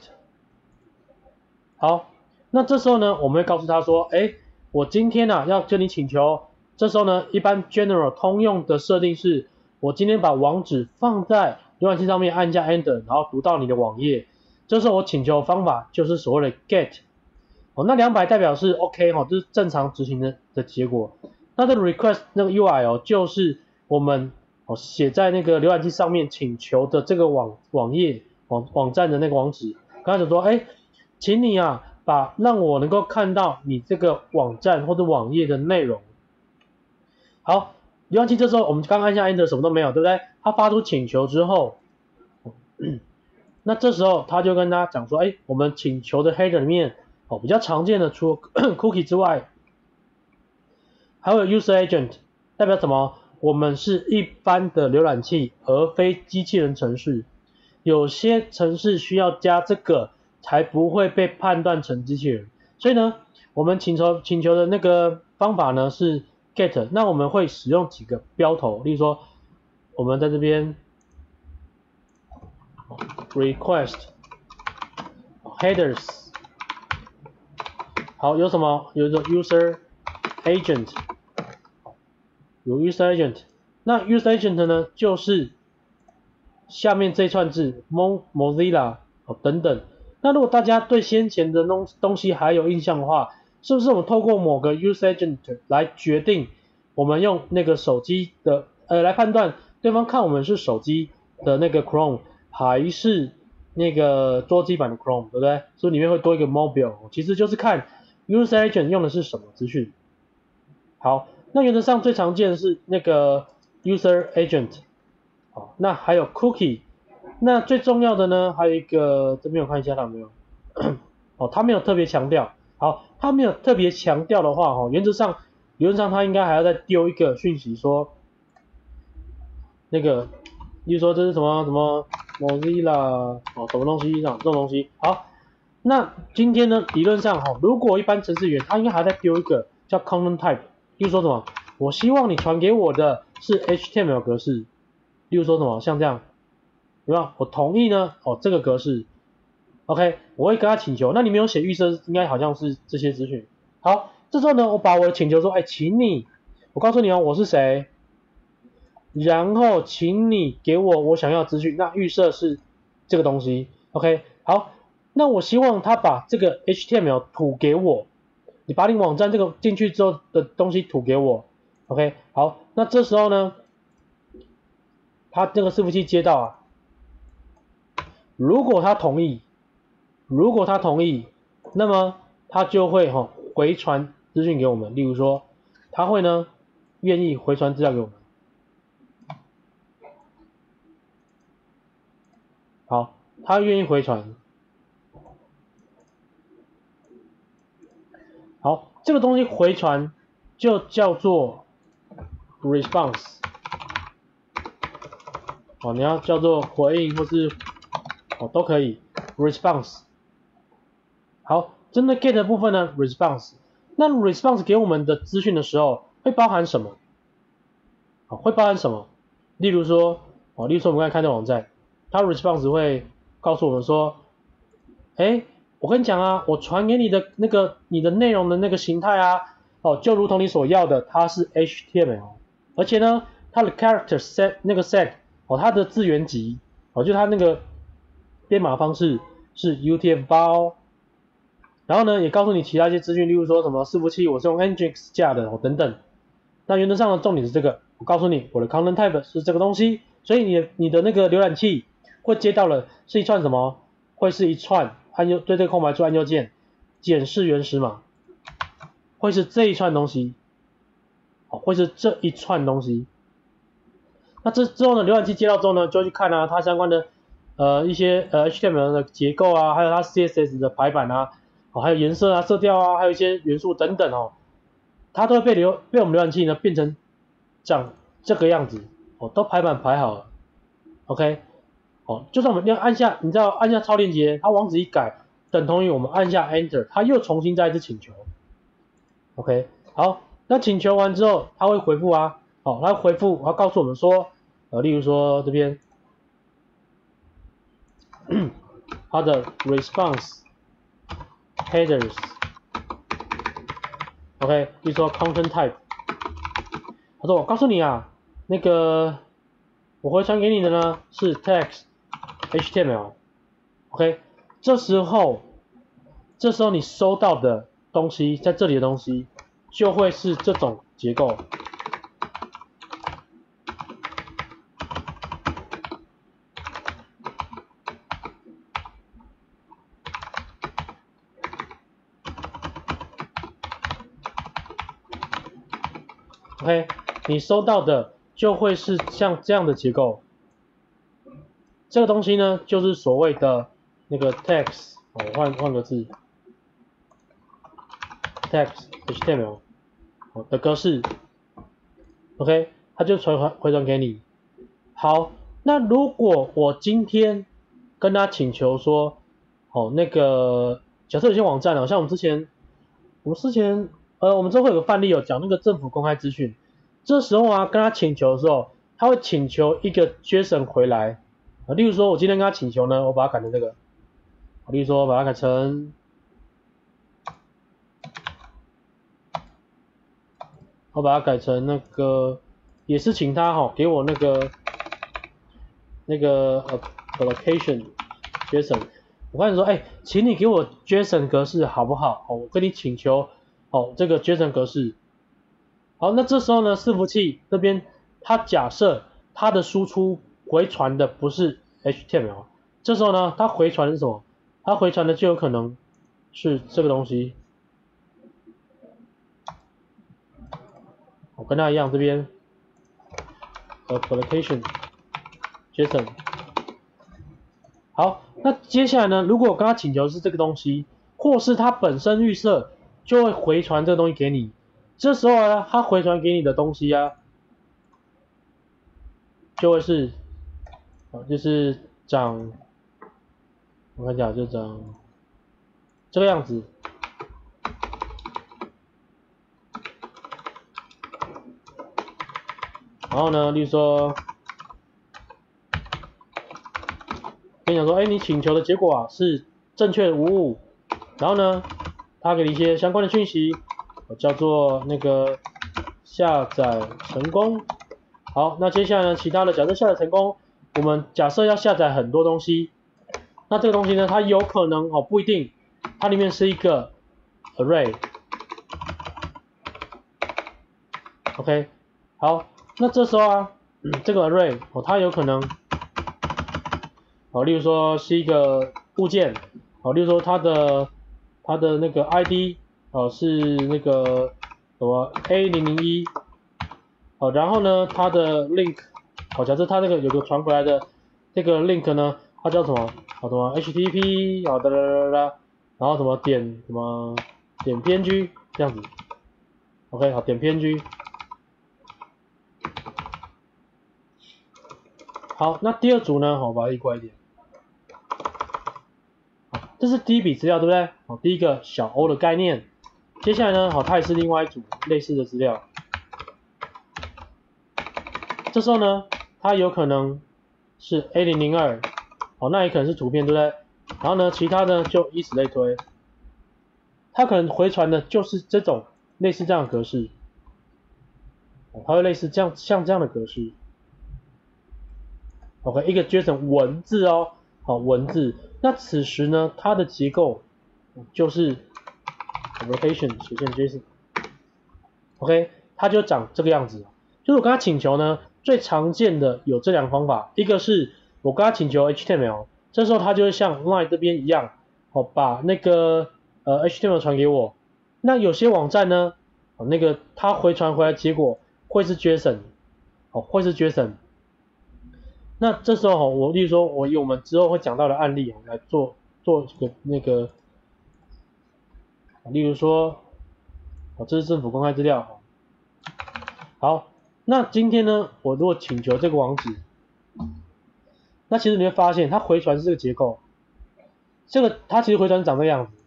好，那这时候呢，我们会告诉他说，我今天要跟你请求，这时候呢，一般 general 通用的设定是，我今天把网址放在浏览器上面，按一下 enter， 然后读到你的网页。这时候我请求方法就是所谓的 get。那200代表是 OK 这是正常执行的结果。那这个 request 那个 UI 就是我们写在那个浏览器上面请求的这个网站的那个网址。刚才说，请你让我能够看到你这个网站或者网页的内容。好，浏览器这时候我们刚按下 enter 什么都没有，对不对？它发出请求之后，那这时候他就跟他讲说，我们请求的 header 里面比较常见的除了cookie 之外，还有 user agent， 代表什么？我们是一般的浏览器，而非机器人程式。有些程式需要加这个，才不会被判断成机器人。所以呢，我们请求的那个方法呢是 get。那我们会使用几个标头，例如说，我们在这边 request headers。好，有什么？有一个 user agent， 有 user agent。那 user agent 呢，就是下面这一串字 Mozilla 等等。那如果大家对先前的东西还有印象的话，是不是我们透过某个 user agent 来决定我们用那个手机的来判断对方看我们是手机的那个 Chrome 还是那个桌机版的 Chrome， 对不对？所以里面会多一个 mobile， 其实就是看 user agent 用的是什么资讯。好，那原则上最常见的是那个 user agent。好，那还有 cookie。那最重要的呢，还有一个这边我看一下它有没有它没有特别强调。好，它没有特别强调的话原则上理论上它应该还要再丢一个讯息说那个例如说这是什么什么 Mozilla 什么东西这种东西。好，那今天呢理论上如果一般程式员他应该还要再丢一个叫 content type， 例如说什么我希望你传给我的是 HTML 格式，例如说什么像这样，对吧？我同意呢这个格式 OK， 我会跟他请求。那你没有写预设，应该好像是这些资讯。好，这时候呢我把我的请求说请你，我告诉你我是谁，然后请你给我想要的资讯。那预设是这个东西 OK。 好，那我希望他把这个 HTML 吐给我，你把你网站这个进去之后的东西吐给我 OK。 好，那这时候呢他这个伺服器接到如果他同意，那么他就会回传资讯给我们。例如说他会呢愿意回传资料给我们。好，他愿意回传。好，这个东西回传就叫做 response。你要叫做回应或是都可以 response。 好，针对 get 的部分呢 response。 那 response 给我们的资讯的时候会包含什么？例如说我们刚才看的网站，它 response 会告诉我们说我跟你讲我传给你的那个你的内容的那个形态哦，就如同你所要的，它是 HTML， 而且呢，它的 character set 那个 set 哦，它的字元集哦，就它那个编码方式是 UTF-8哦。然后呢，也告诉你其他一些资讯，例如说什么伺服器我是用 Nginx 架的哦等等。那原则上的重点是这个，我告诉你我的 content type 是这个东西，所以你的那个浏览器会接到了是一串什么？会是一串按右对这个空白处按右键，检视原始码，会是这一串东西，哦，会是这一串东西。那这之后呢，浏览器接到之后呢，就去看啊，它相关的一些HTML 的结构啊，还有它 CSS 的排版啊，哦，还有颜色啊、色调啊，还有一些元素等等哦，它都会被我们浏览器呢变成长这个样子哦，都排版排好了 ，OK， 哦，就算我们要按下，你知道按下超链接，它网址一改，等同于我们按下 Enter， 它又重新再一次请求 ，OK， 好，那请求完之后，它会回复啊，哦，它回复，它告诉我们说，例如说这边它的 response headers。OK， 比如说 content type， 他说我告诉你啊，那个我回传给你的呢是 text HTML，OK， 这时候你收到的东西，在这里的东西就会是这种结构。OK， 你收到的就会是像这样的结构。这个东西呢，就是所谓的那个 text， 我换个字 ，text HTML 的格式。OK， 它就回传给你。好，那如果我今天跟他请求说，哦，那个假设有些网站啊，像我们之前我们之后会有个范例有讲那个政府公开资讯，这时候啊跟他请求的时候，他会请求一个 JSON 回来啊，例如说我今天跟他请求呢，我把它改成这个，例如说把它改成，那个也是请他给我那个application JSON。我跟你说，请你给我 JSON 格式好不好？我跟你请求，这个 JSON 格式。好，那这时候呢，伺服器这边它假设它的输出回传的不是 HTML， 这时候呢，它回传的是什么？它回传的就有可能是这个东西。我跟它一样，这边 application JSON。好，那接下来呢，如果我跟他请求是这个东西，或是它本身预设就会回传这个东西给你，这时候呢，它回传给你的东西啊，就会是，就是长，我看一下，就长这个样子。然后呢，例如说，跟你讲说，你请求的结果啊是正确无误，然后呢，他给你一些相关的讯息，叫做那个下载成功。好，那接下来呢，其他的假设下载成功，我们假设要下载很多东西，那这个东西呢，它有可能不一定，它里面是一个 array。OK， 好，那这时候啊，这个 array 它有可能例如说是一个物件，例如说它的那个 ID 是那个什么 A001，然后呢它的 link， 假设它那个有个传回来的这个 link 呢，它叫什么？什么 HTTP 然后什么点PNG 这样子。OK， 好，点 PNG。好，那第二组呢，我把它移过来一点。这是第一笔资料，对不对？第一个小 O 的概念。接下来呢，它也是另外一组类似的资料。这时候呢，它有可能是 A002，那也可能是图片，对不对？然后呢，其他的就以此类推。它可能回传的就是这种类似这样的格式，它会类似这样像这样的格式。OK， 一个 JSON 文字哦，好文字。那此时呢，它的结构就是 rotation 斜线 JSON。OK， 它就长这个样子。就是我跟他请求呢，最常见的有这两个方法，一个是我跟他请求 HTML， 这时候他就会像 Line 这边一样，把那个HTML 传给我。那有些网站呢，那个它回传回来结果会是 JSON， 会是 JSON。那这时候我例如说，我以我们之后会讲到的案例来做个那个，例如说，这是政府公开资料。好，那今天呢，我如果请求这个网址，那其实你会发现它回传是这个结构，它其实回传长这个样子。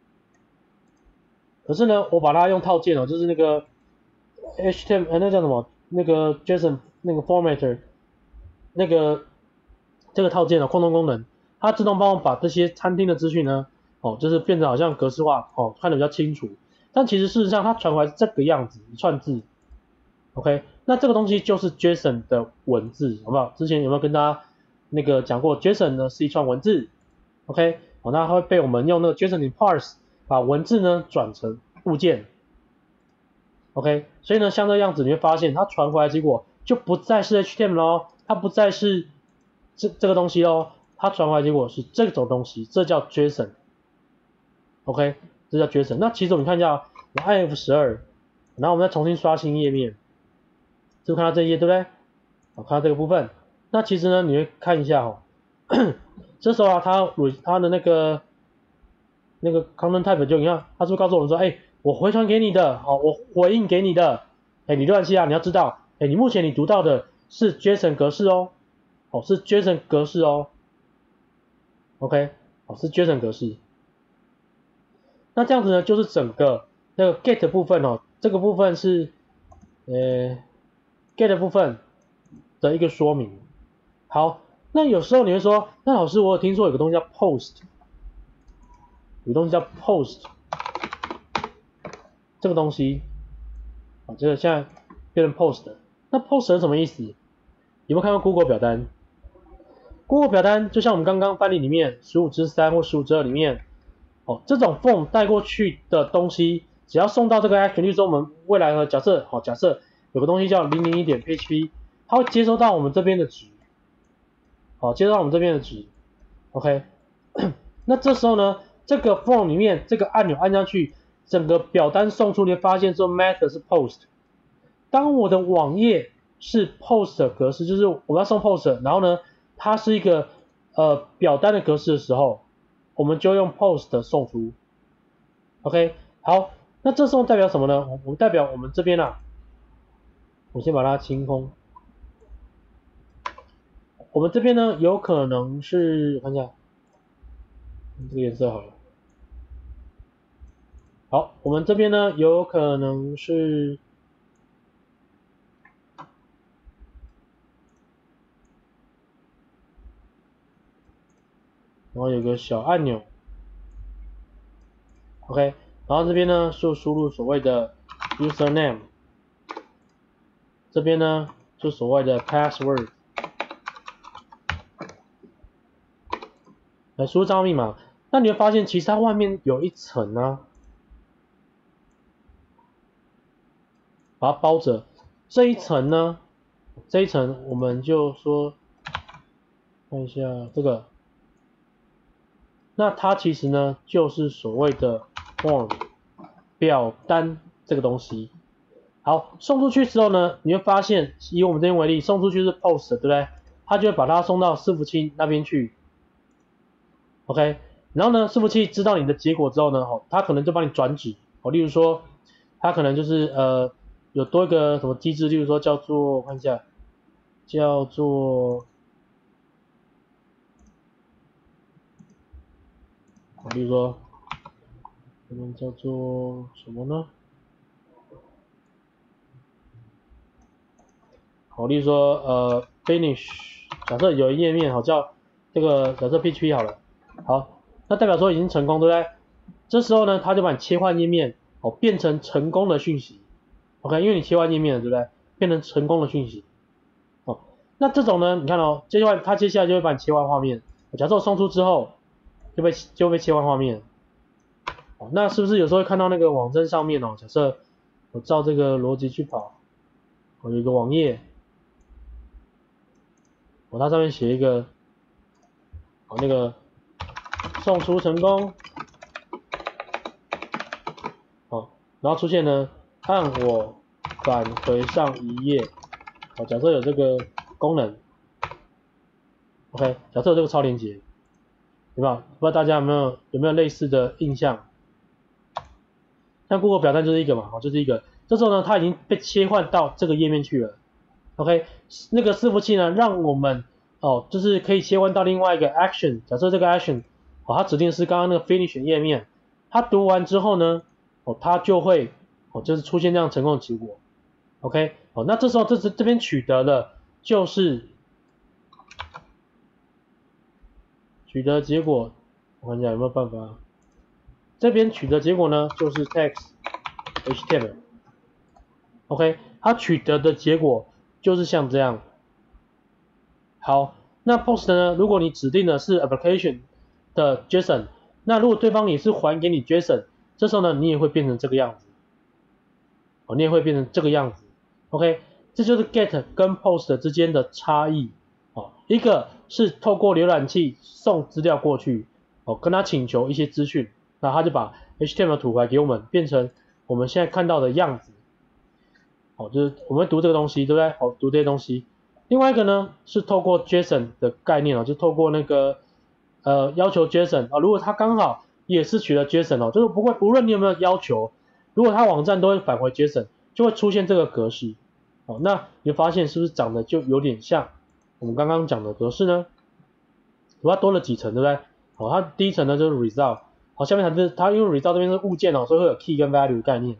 可是呢，我把它用套件就是那个 HTML 那叫什么？那个 JSON 那个 formatter。这个套件扩充功能，它自动帮我把这些餐厅的资讯呢，就是变得好像格式化，看得比较清楚。但其实事实上它传回来是这个样子，一串字。OK， 那这个东西就是 JSON 的文字，好不好？之前有没有跟大家那个讲过 ？JSON 呢是一串文字。OK， 那它会被我们用那个 JSON parse 把文字呢转成物件。OK， 所以呢像这样子你会发现它传回来结果就不再是 HTML 咯，它不再是这个东西咯，它传回来结果是这种东西，这叫 JSON。OK， 这叫 JSON。那其实我们看一下，我按 F12， 然后我们再重新刷新页面，就看到这一页对不对？看到这个部分。那其实呢，你会看一下这时候它的那个 content type 就你看，它是不是告诉我们说，我回传给你的，我回应给你的，理论器你要知道，你目前你读到的是 JSON 格式哦，是 JSON 格式哦 ，OK， 是 JSON 格式。那这样子呢，就是整个那个 get 部分这个部分是get 部分的一个说明。好，那有时候你会说，那老师我有听说有个东西叫 post， 有个东西叫 post， 这个东西，这个现在变成 post， 那 post 是什么意思？有没有看过 Google 表单？Google 表单就像我们刚刚范例里面15之3或15之2里面，这种 form 带过去的东西，只要送到这个 action， 例如说我们未来假设有个东西叫001.php， 它会接收到我们这边的值，接收到我们这边的值 ，OK， 那这时候呢，这个 form 里面这个按钮按下去，整个表单送出，你会发现说 method 是 post。当我的网页是 post 格式，就是我们要送 post， 然后呢，它是一个表单的格式的时候，我们就用 post 送出。OK， 好，那这时候代表什么呢？我代表我们这边我先把它清空。我们这边呢，有可能是我看一下，这个颜色好了。好，我们这边呢，有可能是然后有个小按钮 ，OK， 然后这边呢就输入所谓的 username， 这边呢就所谓的 password， 来输入账号密码。那你会发现其实它外面有一层把它包着。这一层呢，这一层我们就说看一下这个。那它其实呢，就是所谓的 form 表单这个东西。好，送出去之后呢，你会发现，以我们这边为例，送出去是 post， 对不对？它就会把它送到伺服器那边去。OK， 然后呢，伺服器知道你的结果之后呢，它可能就帮你转址。例如说，它可能就是有多一个什么机制，例如说叫做我看一下，叫做比如说，这边叫做什么呢？例如说finish， 假设有一页面叫这个假设 PHP 好了，好，那代表说已经成功，对不对？这时候呢，它就把你切换页面， 哦变成成功的讯息 ，OK， 因为你切换页面了，对不对？变成成功的讯息，哦，那这种呢，你看哦，它接下来就会把你切换画面，假设我送出之后就被切换画面，哦，那是不是有时候会看到那个网站上面哦？假设我照这个逻辑去跑，我有一个网页，它上面写一个，那个送出成功，然后出现呢，按我返回上一页，假设有这个功能 ，OK， 假设有这个超连结，对吧？不知道大家有没有类似的印象？像 Google 表单就是一个嘛，就是一个。这时候呢，它已经被切换到这个页面去了 ，OK， 那个伺服器呢，让我们就是可以切换到另外一个 action， 假设这个 action， 它指定是刚刚那个 finish 页面，它读完之后呢，它就会就是出现这样成功的结果 ，OK， 那这时候这边取得的就是取得结果，我看一下有没有办法，这边取得结果呢就是 text HTML，OK， 它取得的结果就是像这样。好，那 post 呢，如果你指定的是 application 的 JSON， 那如果对方也是还给你 JSON， 这时候呢，你也会变成这个样子，你也会变成这个样子 ，OK， 这就是 get 跟 post 之间的差异，一个是透过浏览器送资料过去，跟他请求一些资讯，那他就把 HTML 图回来给我们，变成我们现在看到的样子，就是我们会读这个东西，对不对？读这些东西。另外一个呢是透过 JSON 的概念，就透过那个要求 JSON，如果他刚好也是取得 JSON，就是不论你有没有要求，如果他网站都会返回 JSON， 就会出现这个格式，那你发现是不是长得就有点像我们刚刚讲的格式呢？它多了几层，对不对？它第一层呢就是 result， 下面它因为 result 这边是物件所以会有 key 跟 value 的概念。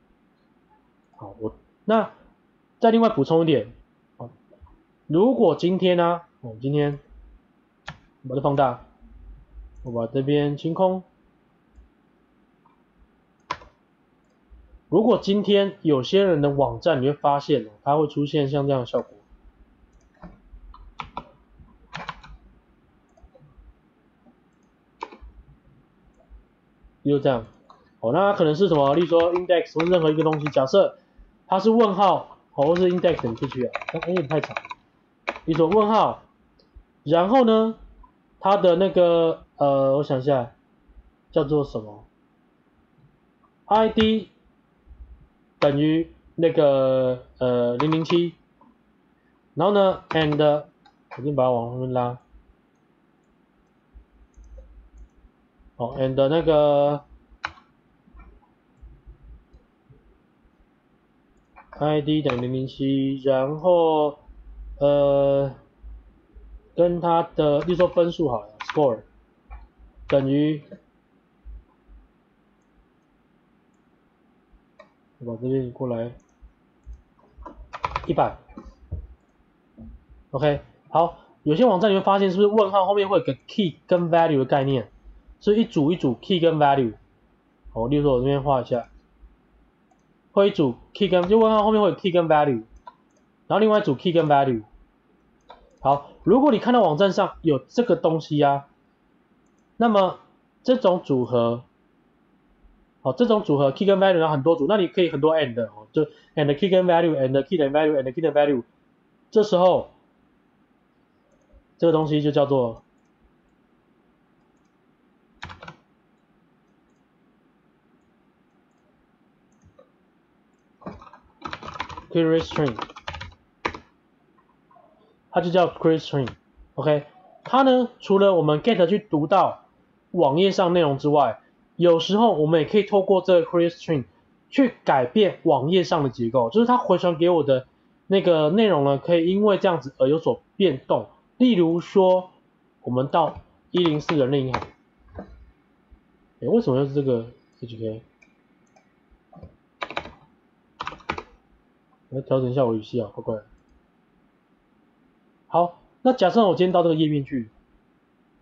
那再另外补充一点，如果今天呢，今天把它放大，我把这边清空。如果今天有些人的网站你会发现，它会出现像这样的效果。就这样，那它可能是什么？例如说 index 或任何一个东西，假设它是问号，或是 index 你出去啊，有点太长。例如说问号，然后呢，它的那个我想一下，叫做什么 ？ID 等于那个007，然后呢 and 我先把它往后面拉。and 那个 ID 等于007，然后跟它的，例如说分数好了 ，score 等于，我把这边过来100，OK， 好，有些网站你会发现是不是问号后面会有个 key 跟 value 的概念，是一组一组 key 跟 value，例如说我这边画一下，会一组 key 跟就问号后面会有 key 跟 value， 然后另外一组 key 跟 value。好，如果你看到网站上有这个东西啊，那么这种组合，这种组合 key 跟 value 然后很多组，那你可以很多 and，就 and key 跟 value，and key 跟 value，and key 跟 value， 这时候这个东西就叫做query string， 它就叫 query string，OK， 它呢除了我们 get 去读到网页上内容之外，有时候我们也可以透过这个 query string 去改变网页上的结构，就是它回传给我的那个内容呢，可以因为这样子而有所变动。例如说，我们到104人力银行，为什么又是这个 HK？ 我要调整一下我语气啊，乖乖。好，那假设我今天到这个页面去，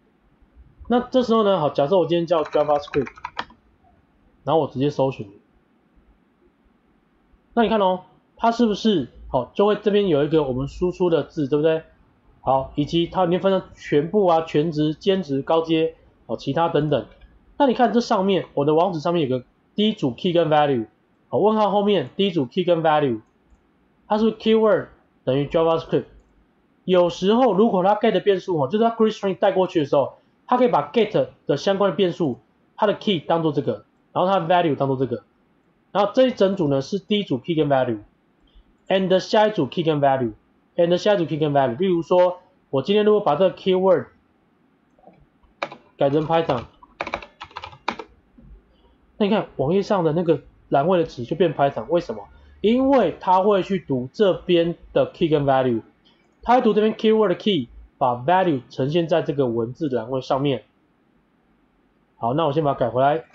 那这时候呢，好，假设我今天叫 JavaScript， 然后我直接搜寻， 那你看哦，它是不是好就会这边有一个我们输出的字，对不对？好，以及它里面分成全部啊、全值、兼值、高阶，哦，其他等等。那你看这上面，我的网址上面有个第一组 key 跟 value， 好，问号后面第一组 key 跟 value， 它是不是 keyword 等于 JavaScript？ 有时候如果它 get 变数，就是它 query string 带过去的时候，它可以把 get 的相关的变数，它的 key 当做这个，然后它的 value 当做这个，然后这一整组呢是第一组 key 跟 value，and 下一组 key 跟 value。and 下一组 key 跟 value， 例如说，我今天如果把这个 keyword 改成 Python， 那你看网页上的那个栏位的值就变 Python， 为什么？因为它会去读这边的 key 跟 value， 它会读这边 keyword 的 key， 把 value 呈现在这个文字栏位上面。好，那我先把它改回来。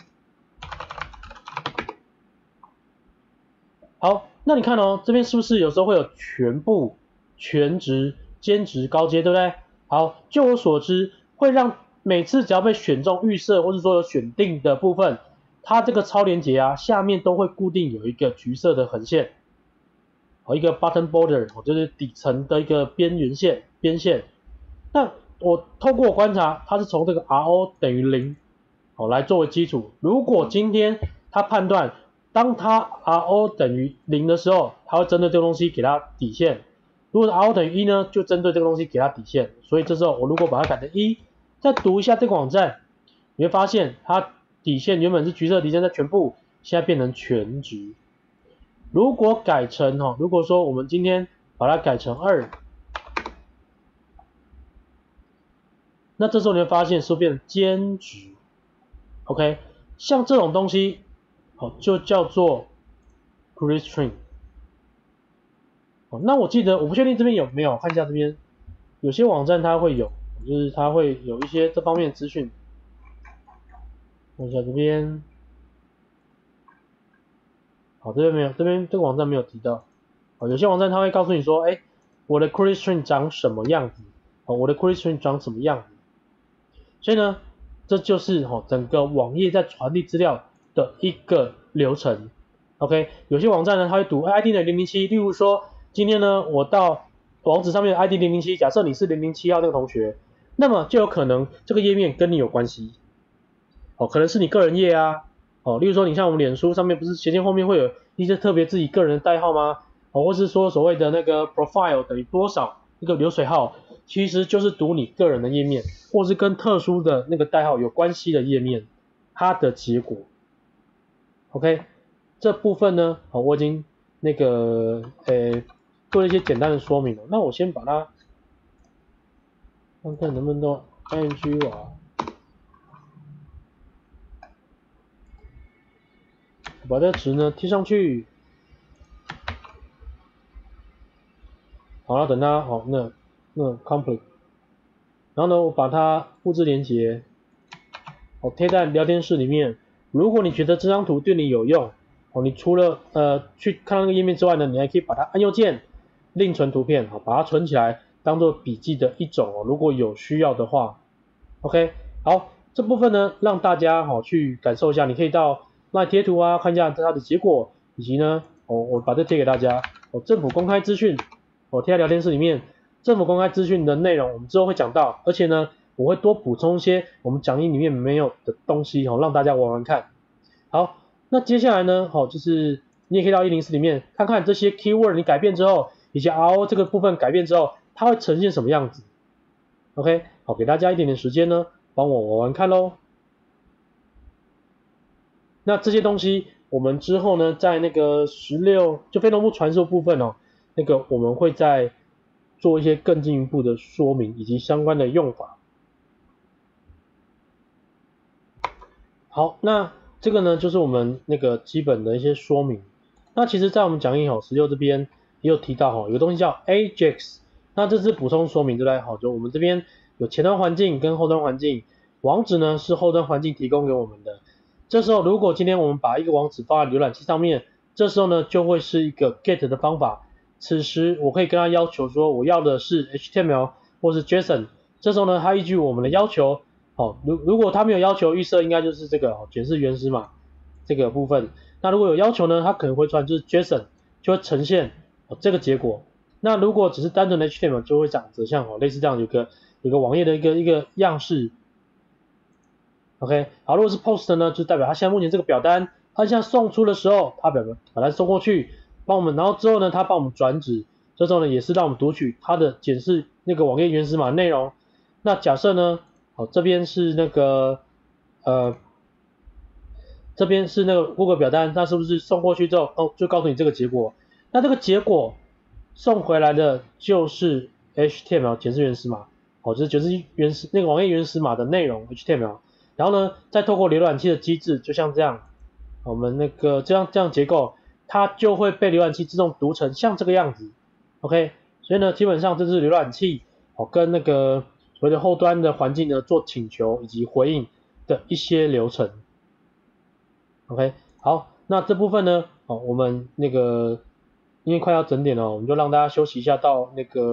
好，那你看哦，这边是不是有时候会有全部、全值、兼值、高阶，对不对？好，就我所知，会让每次只要被选中预设或者说有选定的部分，它这个超连结啊，下面都会固定有一个橘色的横线，好，一个 button border， 就是底层的一个边缘线、边线。那我透过观察，它是从这个 RO 等于0，好，来作为基础。如果今天它判断当它 RO 等于0的时候，它会针对这个东西给它底线。如果是 RO 等于1呢，就针对这个东西给它底线。所以这时候我如果把它改成1，再读一下这个网站，你会发现它底线原本是橘色底线在全部，现在变成全值。如果改成如果说我们今天把它改成2，那这时候你会发现是不是变成兼值 ？OK， 像这种东西，就叫做 query string。那我记得我不确定这边有没有，看一下这边有些网站它会有，就是它会有一些这方面的资讯。看一下这边，好，这边没有，这边这个网站没有提到。好，有些网站它会告诉你说，哎，我的 query string 长什么样子？我的 query string 长什么样子？所以呢，这就是整个网页在传递资料的一个流程。OK， 有些网站呢，它会读 ID 的007，例如说，今天呢，我到网址上面的 ID 007，假设你是007号那个同学，那么就有可能这个页面跟你有关系。可能是你个人页啊，例如说你像我们脸书上面不是斜线后面会有一些特别自己个人的代号吗？或是说所谓的那个 profile 等于多少一个流水号，其实就是读你个人的页面，或是跟特殊的那个代号有关系的页面，它的结果。OK， 这部分呢，我已经那个做了一些简单的说明了。那我先把它看看能不能都 ing 啊。把这个值呢贴上去，好了，等它好，那 complete， 然后呢，我把它复制连结，贴在聊天室里面。如果你觉得这张图对你有用，你除了去看到那个页面之外呢，你还可以把它按右键另存图片，把它存起来当做笔记的一种如果有需要的话 ，OK， 好，这部分呢让大家去感受一下，你可以到那贴图啊，看一下它的结果，以及呢，我把这贴给大家，政府公开资讯，贴在聊天室里面，政府公开资讯的内容我们之后会讲到，而且呢，我会多补充一些我们讲义里面没有的东西，让大家玩玩看。好，那接下来呢，就是你也可以到104里面看看这些 keyword 你改变之后，以及 RO 这个部分改变之后，它会呈现什么样子。OK， 好，给大家一点点时间呢，帮我玩玩看咯。那这些东西我们之后呢，在那个16就非同步传输部分那个我们会再做一些更进一步的说明以及相关的用法。好，那这个呢就是我们那个基本的一些说明。那其实在我们讲义16这边也有提到有个东西叫 Ajax， 那这是补充说明对不对？就我们这边有前端环境跟后端环境，网址呢是后端环境提供给我们的。这时候如果今天我们把一个网址放在浏览器上面，这时候呢就会是一个 get 的方法。此时我可以跟他要求说我要的是 HTML 或是 JSON， 这时候呢他依据我们的要求，如果他没有要求预设应该就是这个检视原始码这个部分。那如果有要求呢，他可能会传就是 JSON， 就会呈现这个结果。那如果只是单纯的 HTML 就会长得像类似这样有个网页的一个样式。OK， 好，如果是 post 呢，就代表它现在目前这个表单，它现在送出的时候，它把它送过去，帮我们，然后之后呢，它帮我们转址，这时候呢也是让我们读取它的检视那个网页原始码内容。那假设呢，这边是那个这边是那个 Google 表单，那是不是送过去之后，就告诉你这个结果？那这个结果送回来的就是 HTML 检视原始码，就是原始那个网页原始码的内容 HTML。然后呢，再透过浏览器的机制，就像这样，我们那个这样结构，它就会被浏览器自动读成像这个样子。OK， 所以呢，基本上这是浏览器跟那个所谓的后端的环境呢做请求以及回应的一些流程。OK， 好，那这部分呢，我们那个因为快要整点了，我们就让大家休息一下，到那个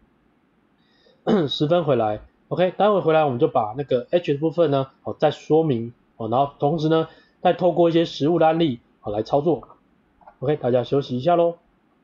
10分回来。OK， 待会回来我们就把那个 H 的部分呢，再说明，然后同时呢，再透过一些实物的案例，来操作。OK， 大家休息一下咯。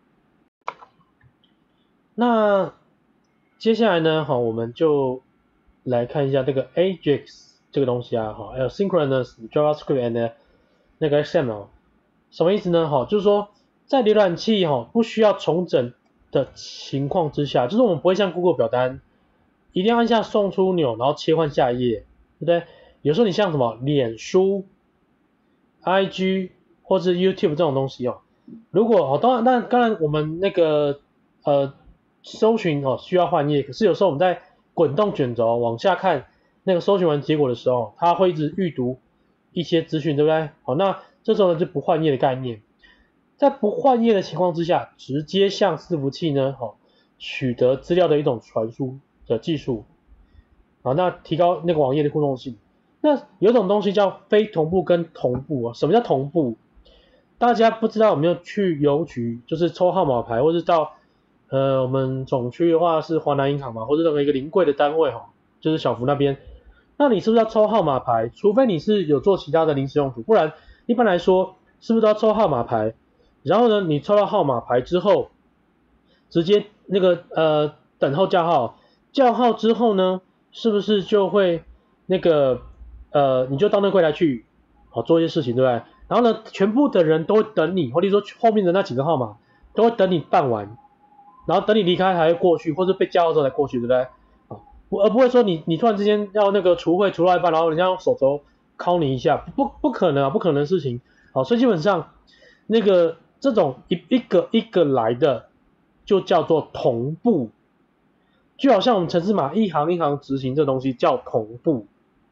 那接下来呢，我们就来看一下这个 Ajax 这个东西啊，Asynchronous JavaScript and 那个 XML 什么意思呢？就是说在浏览器不需要重整的情况之下，就是我们不会像 Google 表单一定要按下送出钮，然后切换下一页，对不对？有时候你像什么脸书、IG 或者 YouTube 这种东西如果当然我们那个搜寻需要换页，可是有时候我们在滚动卷轴往下看那个搜寻完结果的时候，它会一直预读一些资讯，对不对？那这时候呢就不换页的概念，在不换页的情况之下，直接向伺服器呢取得资料的一种传输的技术，那提高那个网页的互动性。那有一种东西叫非同步跟同步什么叫同步？大家不知道有没有去邮局，就是抽号码牌，或是到我们总区的话是华南银行嘛，或者任何一个临柜的单位就是小福那边。那你是不是要抽号码牌？除非你是有做其他的临时用途，不然一般来说是不是都要抽号码牌？然后呢，你抽到号码牌之后，直接那个等候叫号，叫号之后呢，是不是就会那个你就到那个柜台去做一些事情，对不对？然后呢，全部的人都会等你，或者说后面的那几个号码都会等你办完，然后等你离开才会过去，或者被叫到之后才过去，对不对？而不会说你突然之间要那个除到一半，然后人家用手肘敲你一下，不可能不可能的事情。所以基本上那个这种一个一个来的就叫做同步，就好像我们程式码一行一行执行这东西叫同步。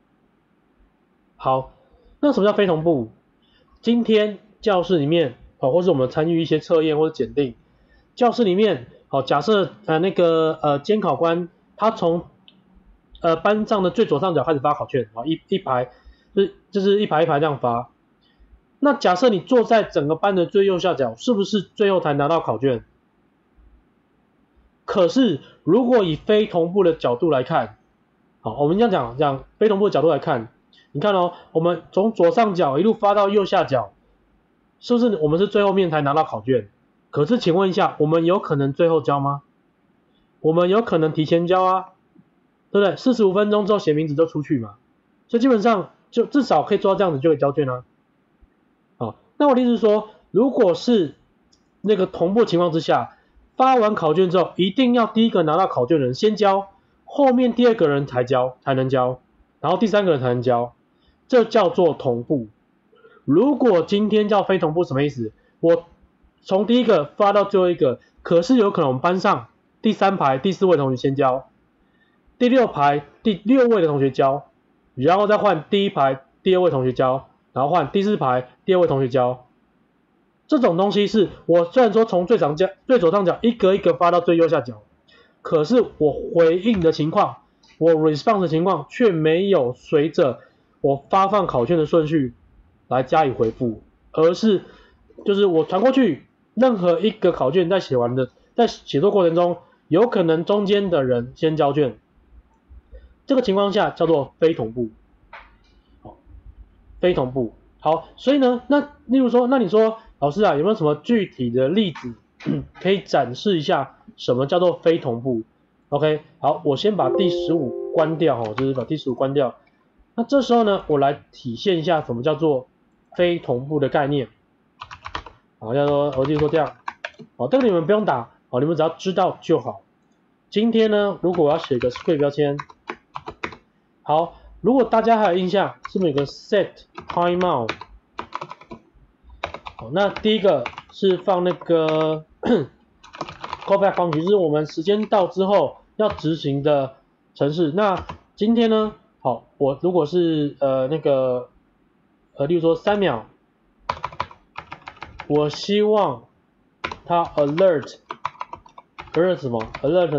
好，那什么叫非同步？今天教室里面或是我们参与一些测验或者检定，教室里面假设那个监考官他从班上的最左上角开始发考卷一排就是一排一排这样发。那假设你坐在整个班的最右下角，是不是最后才拿到考卷？可是如果以非同步的角度来看，我们这样讲非同步的角度来看，你看我们从左上角一路发到右下角，是不是我们是最后面才拿到考卷？可是请问一下，我们有可能最后交吗？我们有可能提前交啊，对不对？45分钟之后写名字就出去嘛，所以基本上就至少可以做到这样子就可以交卷啊。那我的意思是说，如果是那个同步情况之下，发完考卷之后，一定要第一个拿到考卷的人先交，后面第二个人才能交，然后第三个人才能交，这叫做同步。如果今天叫非同步，什么意思？我从第一个发到最后一个，可是有可能我们班上第3排第4位同学先交，第6排第6位的同学交，然后再换第1排第2位同学交，然后换第4排第2位同学交。这种东西是我虽然说从最左上角一个一个发到最右下角，可是我回应的情况，我 response 的情况却没有随着我发放考卷的顺序来加以回复，而是就是我传过去，任何一个考卷在写作过程中，有可能中间的人先交卷，这个情况下叫做非同步。非同步。好，所以呢，那例如说，那你说老师啊，有没有什么具体的例子可以展示一下什么叫做非同步 ？OK， 好，我先把第15关掉哦，就是把第15关掉。那这时候呢，我来体现一下什么叫做非同步的概念。好，叫做我就说这样，好，这个你们不用打，好，你们只要知道就好。今天呢，如果我要写个 script 标签，好，如果大家还有印象，是不是有个 set timeout？ 好，那第一个是放那个callback function， 就是我们时间到之后要执行的程式。那今天呢，好，我如果是例如说3秒，我希望它 alert 什么 alert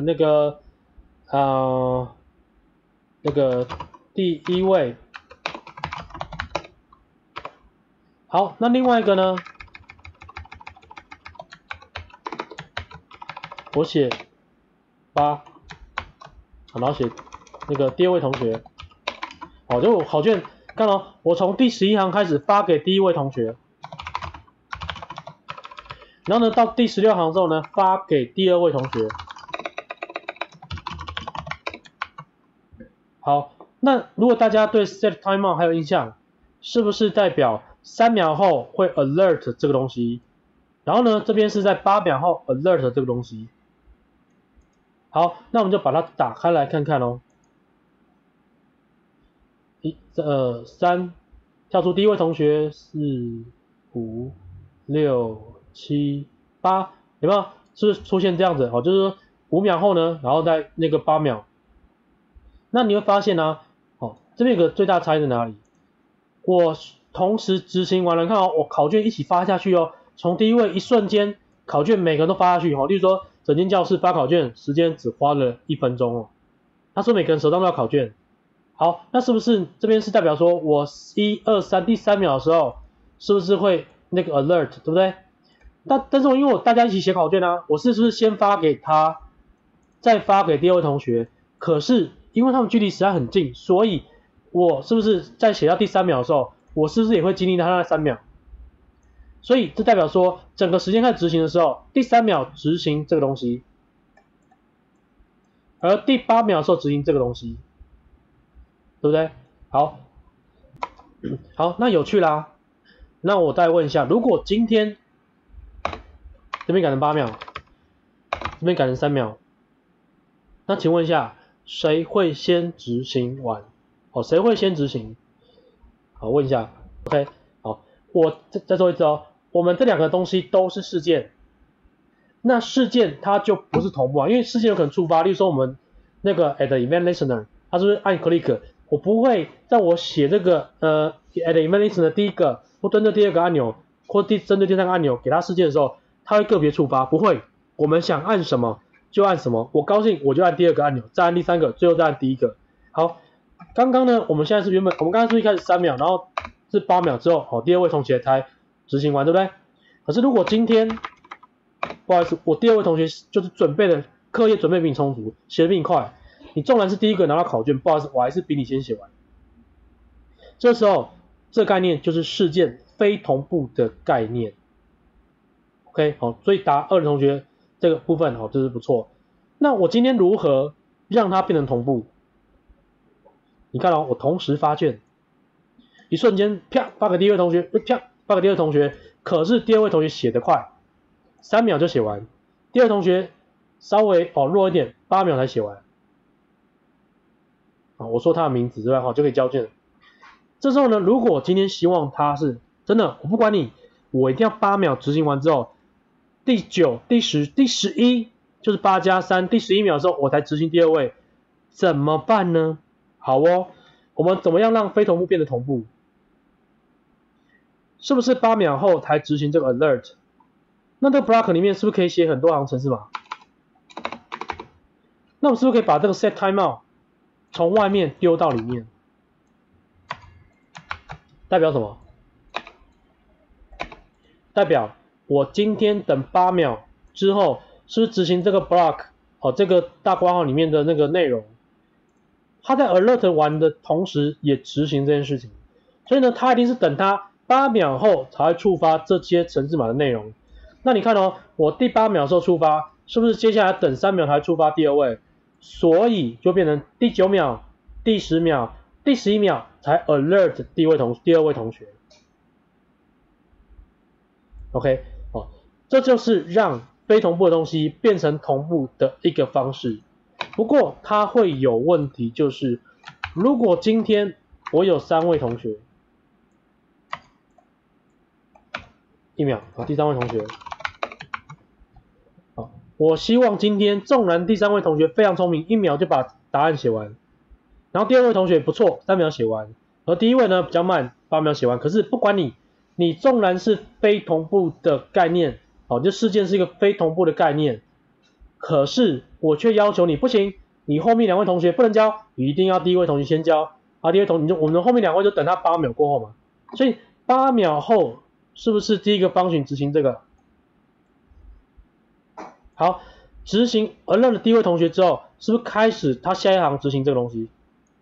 那个第一位。好，那另外一个呢，我写8，然后写那个第二位同学。好，就考卷看哦，我从第11行开始发给第一位同学，然后呢到第16行之后呢发给第二位同学。好，那如果大家对 set timeout 还有印象，是不是代表3秒后会 alert 这个东西？然后呢这边是在8秒后 alert 这个东西。好，那我们就把它打开来看看哦。1、2、3，跳出第一位同学，4、5、6、7、8，有没有？是不是出现这样子？好，就是说5秒后呢，然后再那个8秒。那你会发现呢，哦，这边有个最大差异在哪里？我同时执行完了，看哦，我考卷一起发下去哦，从第一位一瞬间，考卷每个人都发下去哦。例如说，整间教室发考卷时间只花了1分钟哦。他说每个人手上都要考卷。好，那是不是这边是代表说我1、2、3第3秒的时候，是不是会那个 alert， 对不对？但是因为大家一起写考卷啊，我是不是先发给他，再发给第二位同学？可是因为他们距离实在很近，所以我是不是在写到第3秒的时候，我是不是也会经历他那3秒？所以这代表说整个时间开始执行的时候，第3秒执行这个东西，而第8秒的时候执行这个东西。对不对？好，好，那有趣啦。那我再问一下，如果今天这边改成8秒，这边改成3秒，那请问一下，谁会先执行完？哦，谁会先执行？好，问一下 ，OK， 好，我再说一次哦，我们这两个东西都是事件，那事件它就不是同步啊，因为事件有可能触发，例如说我们那个 at event listener， 它是不是按 click？我不会在我写这个at event listener 的第一个或针对第二个按钮或针对第三个按钮给它事件的时候，它会个别触发，不会，我们想按什么就按什么，我高兴我就按第二个按钮，再按第三个，最后再按第一个。好，刚刚呢，我们现在是我们刚刚是一开始3秒，然后是8秒之后，好，第二位同学才执行完，对不对？可是如果今天，不好意思，我第二位同学就是课业准备比你充足，写的比你快，你纵然是第一个拿到考卷，不好意思，我还是比你先写完。这时候，这概念就是事件非同步的概念。OK， 好，所以答2的同学这个部分好，这是不错。那我今天如何让它变成同步？你看哦，我同时发卷，一瞬间啪发给第一位同学，啪发给第二位同学，可是第二位同学写得快，3秒就写完，第二位同学稍微弱一点，8秒才写完。我说他的名字之外，就可以交卷。这时候呢，如果我今天希望他是真的，我不管你，我一定要8秒执行完之后，第9、第10、第11就是8加3，第11秒的时候我才执行第二位，怎么办呢？好哦，我们怎么样让非同步变得同步？是不是8秒后才执行这个 alert？ 那这个 block 里面是不是可以写很多行程式码？那我们是不是可以把这个 set timeout 从外面丢到里面？代表什么？代表我今天等8秒之后，是不是执行这个 block 这个大括号里面的那个内容？他在 alert 完的同时也执行这件事情，所以呢，他一定是等他 8秒后才会触发这些程式码的内容。那你看哦，我第8秒的时候触发，是不是接下来等3秒才触发第2位？所以就变成第9秒、第10秒、第11秒才 alert 第2位同学。OK， 哦，这就是让非同步的东西变成同步的一个方式。不过它会有问题，就是如果今天我有3位同学，1秒，好，第3位同学，好，我希望今天纵然第3位同学非常聪明，1秒就把答案写完，然后第2位同学不错，3秒写完，而第1位呢比较慢，8秒写完。可是不管你纵然是非同步的概念，好，就事件是一个非同步的概念，可是我却要求你不行，你后面2位同学不能交，你一定要第1位同学先交，第1位同学我们后面2位就等他8秒过后嘛，所以8秒后是不是第一个function执行这个？好，执行alert 的第1位同学之后，是不是开始他下一行执行这个东西？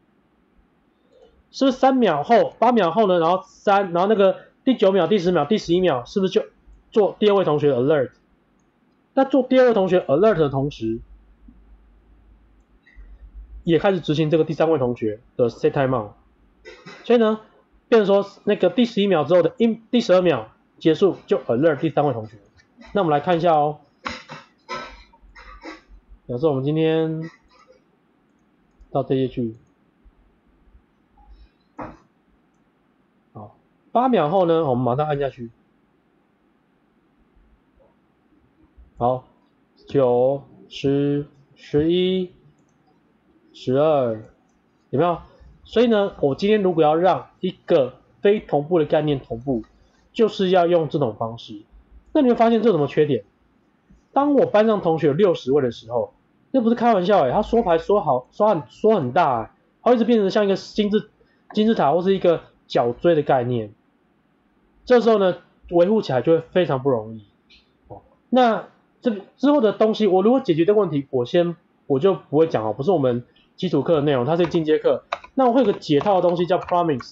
是不是3秒后、8秒后呢？然后那个第9秒、第10秒、第11秒，是不是就做第2位同学 alert？ 那做第2位同学 alert 的同时，也开始执行这个第3位同学的 set timeout。所以呢，变成说那个第11秒之后的第12秒结束就 alert 第3位同学。那我们来看一下哦。假设我们今天到这页去，好，8秒后呢，我们马上按下去。好，9、10、11、12，有没有？所以呢，我今天如果要让一个非同步的概念同步，就是要用这种方式。那你会发现这有什么缺点？当我班上同学有60位的时候，那不是开玩笑他缩牌缩很大它会一直变成像一个金字塔或是一个角锥的概念。这时候呢，维护起来就会非常不容易。那这之后的东西，我如果解决这个问题，我就不会讲不是我们基础课的内容，它是进阶课。那我会有个解套的东西叫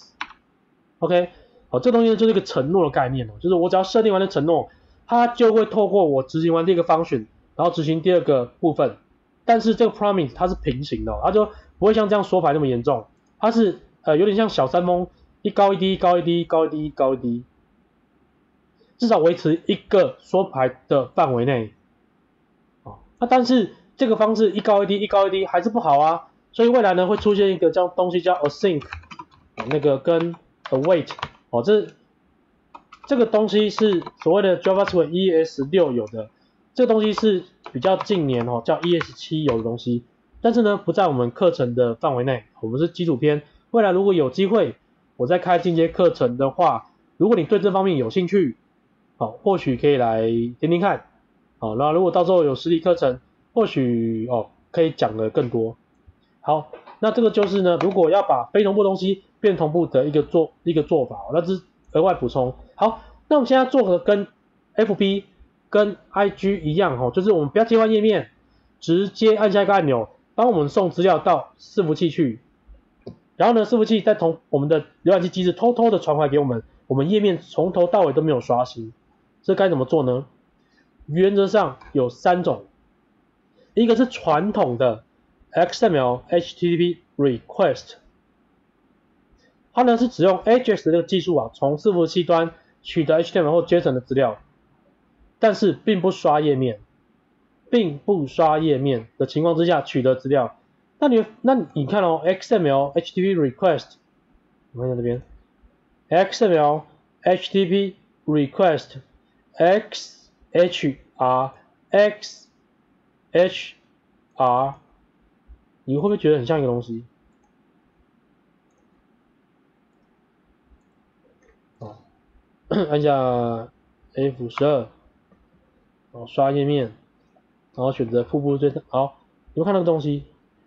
promise。OK， 好，这东西就是一个承诺的概念就是我只要设定完的承诺，它就会透过我执行完第一个function，然后执行第2个部分。但是这个 promise 它是平行的它就不会像这样缩牌那么严重，它是有点像小山峰，一高一低，高一低，高一低，高一低，至少维持一个缩牌的范围内。但是这个方式一高一低，一高一低还是不好所以未来呢会出现一个东西叫 async， 那个跟 await， 这个东西是所谓的 JavaScript ES6 有的。这个东西是比较近年叫 ES7 有的东西，但是呢不在我们课程的范围内，我们是基础篇。未来如果有机会我再开进阶课程的话，如果你对这方面有兴趣，或许可以来听听看。那如果到时候有实体课程，或许可以讲的更多。好，那这个就是呢，如果要把非同步东西变同步的一个做法，那这是额外补充。好，那我们现在做的跟 FB 跟 IG 一样就是我们不要切换页面，直接按下一个按钮，帮我们送资料到伺服器去，然后呢，伺服器再从我们的浏览器机制偷偷的传回来给我们，我们页面从头到尾都没有刷新。这该怎么做呢？原则上有3种，一个是传统的 XML HTTP request， 它呢是使用 AJAX 这个技术从伺服器端取得 HTML 或 JSON 的资料，但是并不刷页面的情况之下取得资料。那你看XML HTTP request， 我看一下这边 XML HTTP request XHR， 你会不会觉得很像一个东西？按下 F12， 刷页面，然后选择瀑布最好，你们看那个东西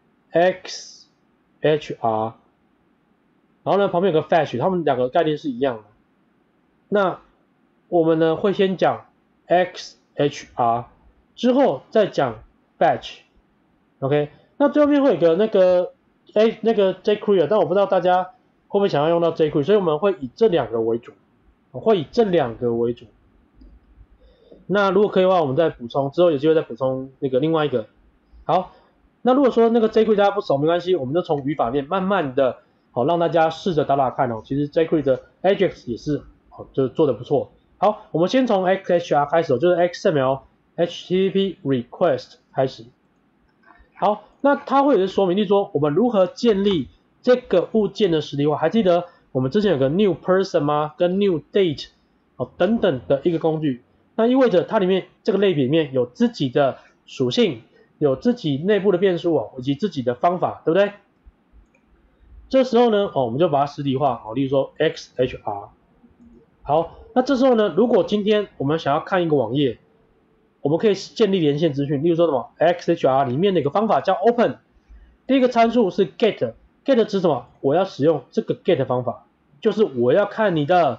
XHR， 然后呢旁边有个 fetch， 它们2个概念是一样的。那我们呢会先讲 XHR， 之后再讲 fetch。OK， 那最后面会有个那个 jQuery， 但我不知道大家会不会想要用到 jQuery， 所以我们会以这2个为主。 会以这2个为主。那如果可以的话，我们再补充，之后有机会再补充那个另外一个。好，那如果说那个 jQuery 大家不熟没关系，我们就从语法面慢慢的让大家试着打打看其实 jQuery 的 Ajax 也是就做得不错。好，我们先从 XHR 开始就是 XML HTTP request 开始。好，那它会有一个说明，例如说我们如何建立这个物件的实体化。还记得我们之前有个 new person 吗？跟 new date 等等的一个工具。那意味着它里面这个类别里面有自己的属性，有自己内部的变数以及自己的方法，对不对？这时候呢我们就把它实体化例如说 XHR。好，那这时候呢，如果今天我们想要看一个网页，我们可以建立连线资讯，例如说什么 XHR 里面的一个方法叫 open。第一个参数是 get 指什么？我要使用这个 get 方法，就是我要看你的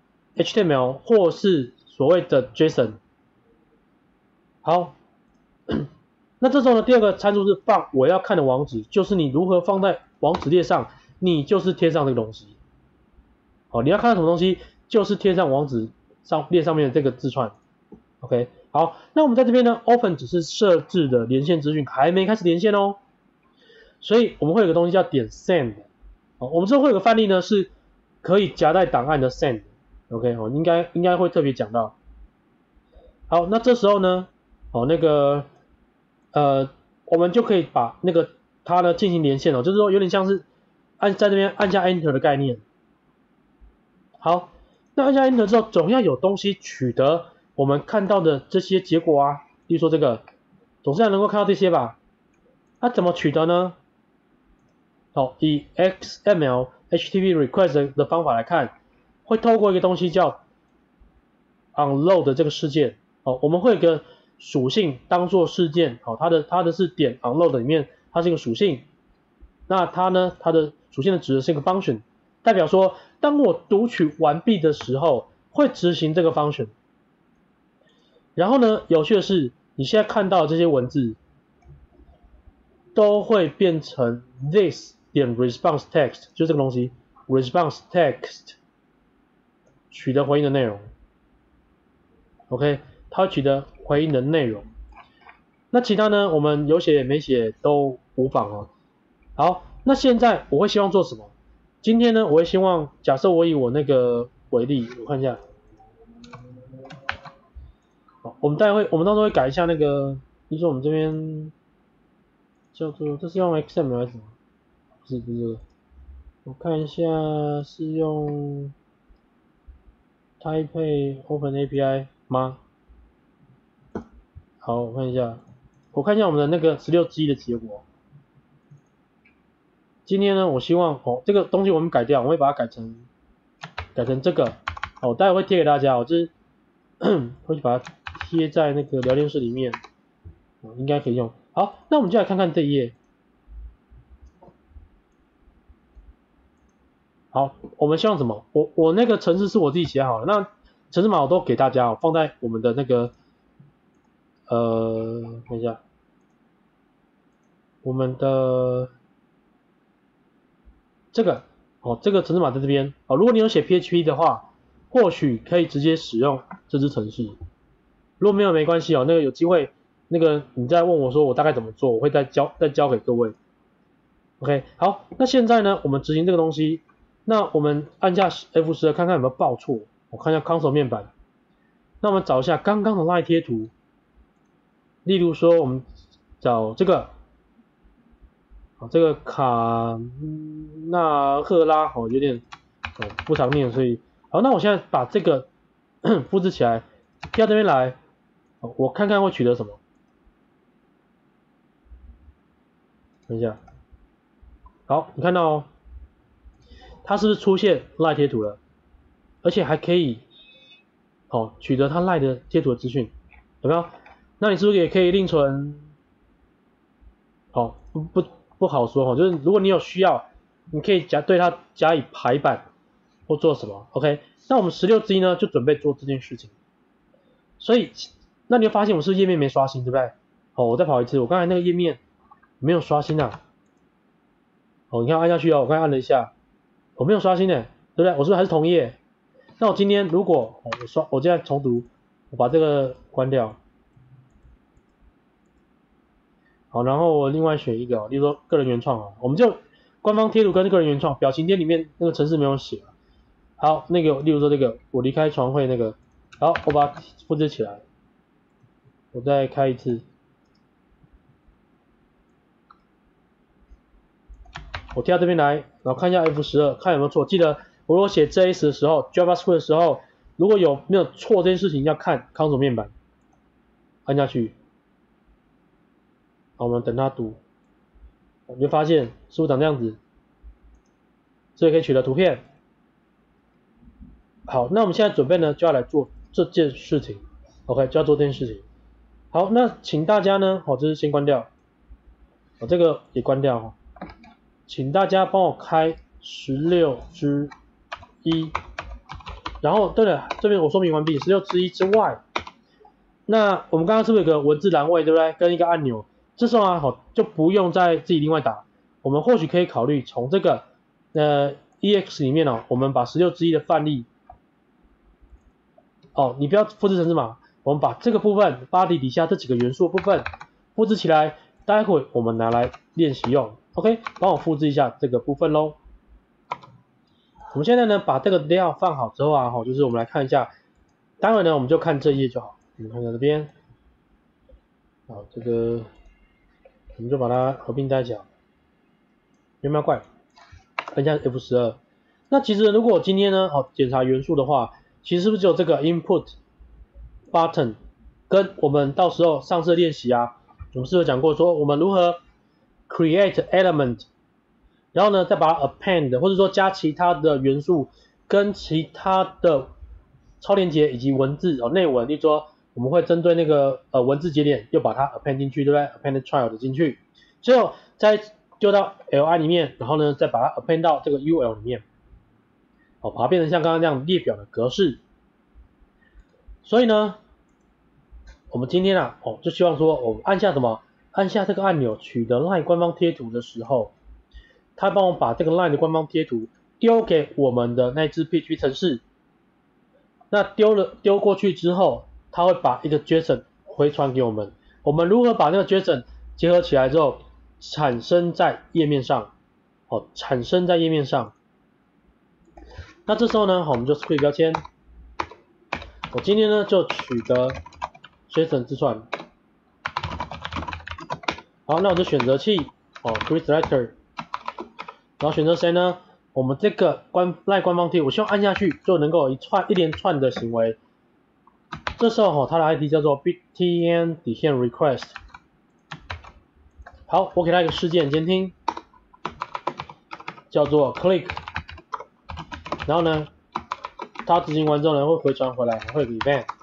HTML 或是所谓的 JSON。好，那这时候呢，第二个参数是放我要看的网址，就是你如何放在网址列上，你就是贴上这个东西。你要看到什么东西，就是贴上网址列上面的这个字串。OK， 好，那我们在这边呢 ，open 只是设置的连线资讯，还没开始连线哦。所以我们会有个东西叫点 send。我们之后会有个范例呢，是可以夹带档案的 send。OK， 应该会特别讲到。好，那这时候呢，那个我们就可以把那个它呢进行连线就是说有点像是在这边按下 Enter 的概念。好，那按下 Enter 之后，总要有东西取得我们看到的这些结果啊，例如说这个，总是要能够看到这些吧？那怎么取得呢？以 XML HTTP request 的方法来看，会透过一个东西叫 unload 这个事件。我们会有一个属性当做事件，它的是点 unload 里面，它是一个属性。那它呢，它的属性的指的是一个 function， 代表说，当我读取完毕的时候，会执行这个 function。然后呢，有趣的是，你现在看到的这些文字，都会变成 this 点 response text， 就这个东西 response text 取得回应的内容。OK， 它取得回应的内容。那其他呢，我们有写没写都无妨好，那现在我会希望做什么？今天呢，我会希望假设我以我那个为例，我看一下。好，我们到时候会改一下那个，比如说我们这边叫做这是用 XML 还是什么？不是这个，我看一下是用 Taipei Open API 吗？好，我看一下我们的那个16G 的结果。今天呢，我希望这个东西我们改掉，我会把它改成这个待会会贴给大家就是会把它贴在那个聊天室里面应该可以用。好，那我们就来看看这一页。好，我们希望什么？我那个程式是我自己写好了，那程式码我都给大家放在我们的那个看一下，我们的这个这个程式码在这边如果你有写 PHP 的话，或许可以直接使用这支程式。如果没有没关系那个有机会那个你再问我说我大概怎么做，我会再教给各位。OK， 好，那现在呢，我们执行这个东西，那我们按下 F10看看有没有报错。我看一下 console 面板，那我们找一下刚刚的 LINE 贴图，例如说我们找这个，这个卡纳赫拉有点不常念，所以好，那我现在把这个复制起来，贴到这边来，我看看会取得什么。等一下，好，你看到它是不是出现 LINE 贴图了？而且还可以取得它 LINE 的贴图的资讯，有没有？那你是不是也可以另存？不好说就是如果你有需要，你可以对它加以排版或做什么 ？OK， 那我们16G 呢就准备做这件事情。所以，那你会发现我是页面没刷新，对不对？我再跑一次，我刚才那个页面没有刷新啊。你看按下去我刚才按了一下，我没有刷新对不对？我是不是还是同页？ 那我今天如果我现在重读，我把这个关掉，好，然后我另外选一个，例如说个人原创啊，我们就官方贴图跟个人原创，表情贴里面那个程式没有写。好，那个例如说这个我离开床会那个，好，我把它复制起来，我再开一次。我贴到这边来，然后看一下 F12，看有没有错。记得我如果写 JS 的时候 ，JavaScript 的时候，如果有没有错这件事情，要看 Console 面板，按下去。好，我们等它读，你就发现是不是长这样子？这里可以取得图片。好，那我们现在准备呢，就要来做这件事情。OK， 就要做这件事情。好，那请大家呢，这是先关掉，这个也关掉。请大家帮我开16之1，然后对了，这边我说明完毕，16之1之外，那我们刚刚是不是有个文字栏位，对不对？跟一个按钮，这时候啊，就不用再自己另外打，我们或许可以考虑从这个EX 里面我们把16之1的范例，你不要复制程式码，我们把这个部分 body 底下这几个元素的部分复制起来，待会我们拿来练习用。OK， 帮我复制一下这个部分咯。我们现在呢把这个料放好之后啊，就是我们来看一下，待会呢我们就看这一页就好。我们看到这边，好，这个我们就把它合并在一起。有没有怪？按下 F12。那其实如果我今天呢检查元素的话，其实是不是只有这个 input button 跟我们到时候上次练习啊，我们是有讲过说我们如何 create element， 然后呢再把它 append 或者说加其他的元素跟其他的超连结以及文字内文，例如说我们会针对那个文字节点又把它 append 进去，对不对 ？append child 进去，最后再丢到 li 里面，然后呢再把它 append 到这个 ul 里面，把它变成像刚刚这样列表的格式。所以呢，我们今天啊就希望说我们按下什么？按下这个按钮取得 LINE 官方贴图的时候，它帮我把这个 LINE 的官方贴图丢给我们的那支 PHP 程式。那丢过去之后，它会把一个 JSON 回传给我们。我们如何把那个 JSON 结合起来之后，产生在页面上？产生在页面上。那这时候呢，我们就 script 标签。我今天呢就取得 JSON 字串。好，那我就选择器，Query Selector， 然后选择谁呢？我们这个LINE 官方贴，我希望按下去就能够一连串的行为。这时候它的 ID 叫做 btn_request。好，我给它一个事件监听，叫做 click， 然后呢，它执行完之后呢会回传回来，会有个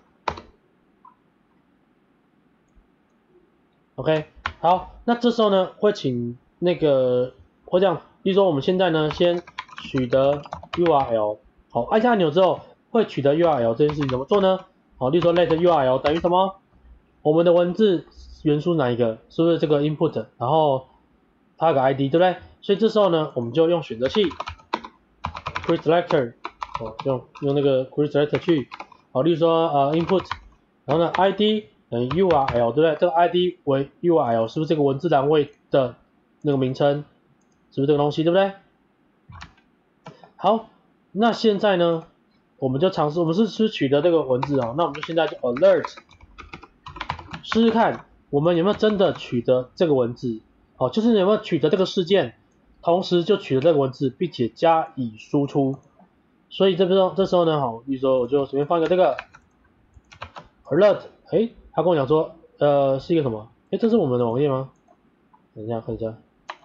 event。OK。好，那这时候呢，会请那个会这样，例如说我们现在呢，先取得 URL， 好，按下按钮之后会取得 URL 这件事情怎么做呢？好，例如说 let URL 等于什么？我们的文字元素哪一个？是不是这个 input？ 然后它有个 ID， 对不对？所以这时候呢，我们就用选择器 Query Selector， 用那个 Query Selector 去，好，例如说input， 然后呢 ID。等于 URL， 对不对？这个 ID 为 URL， 是不是这个文字栏位的那个名称？是不是这个东西，对不对？好，那现在呢，我们就尝试，我们是取得这个文字那我们就现在就 alert， 试试看我们有没有真的取得这个文字，就是有没有取得这个事件，同时就取得这个文字，并且加以输出。所以这时候呢，比如说我就随便放一个这个 alert， 他跟我讲说，是一个什么？这是我们的网页吗？等一下看一下，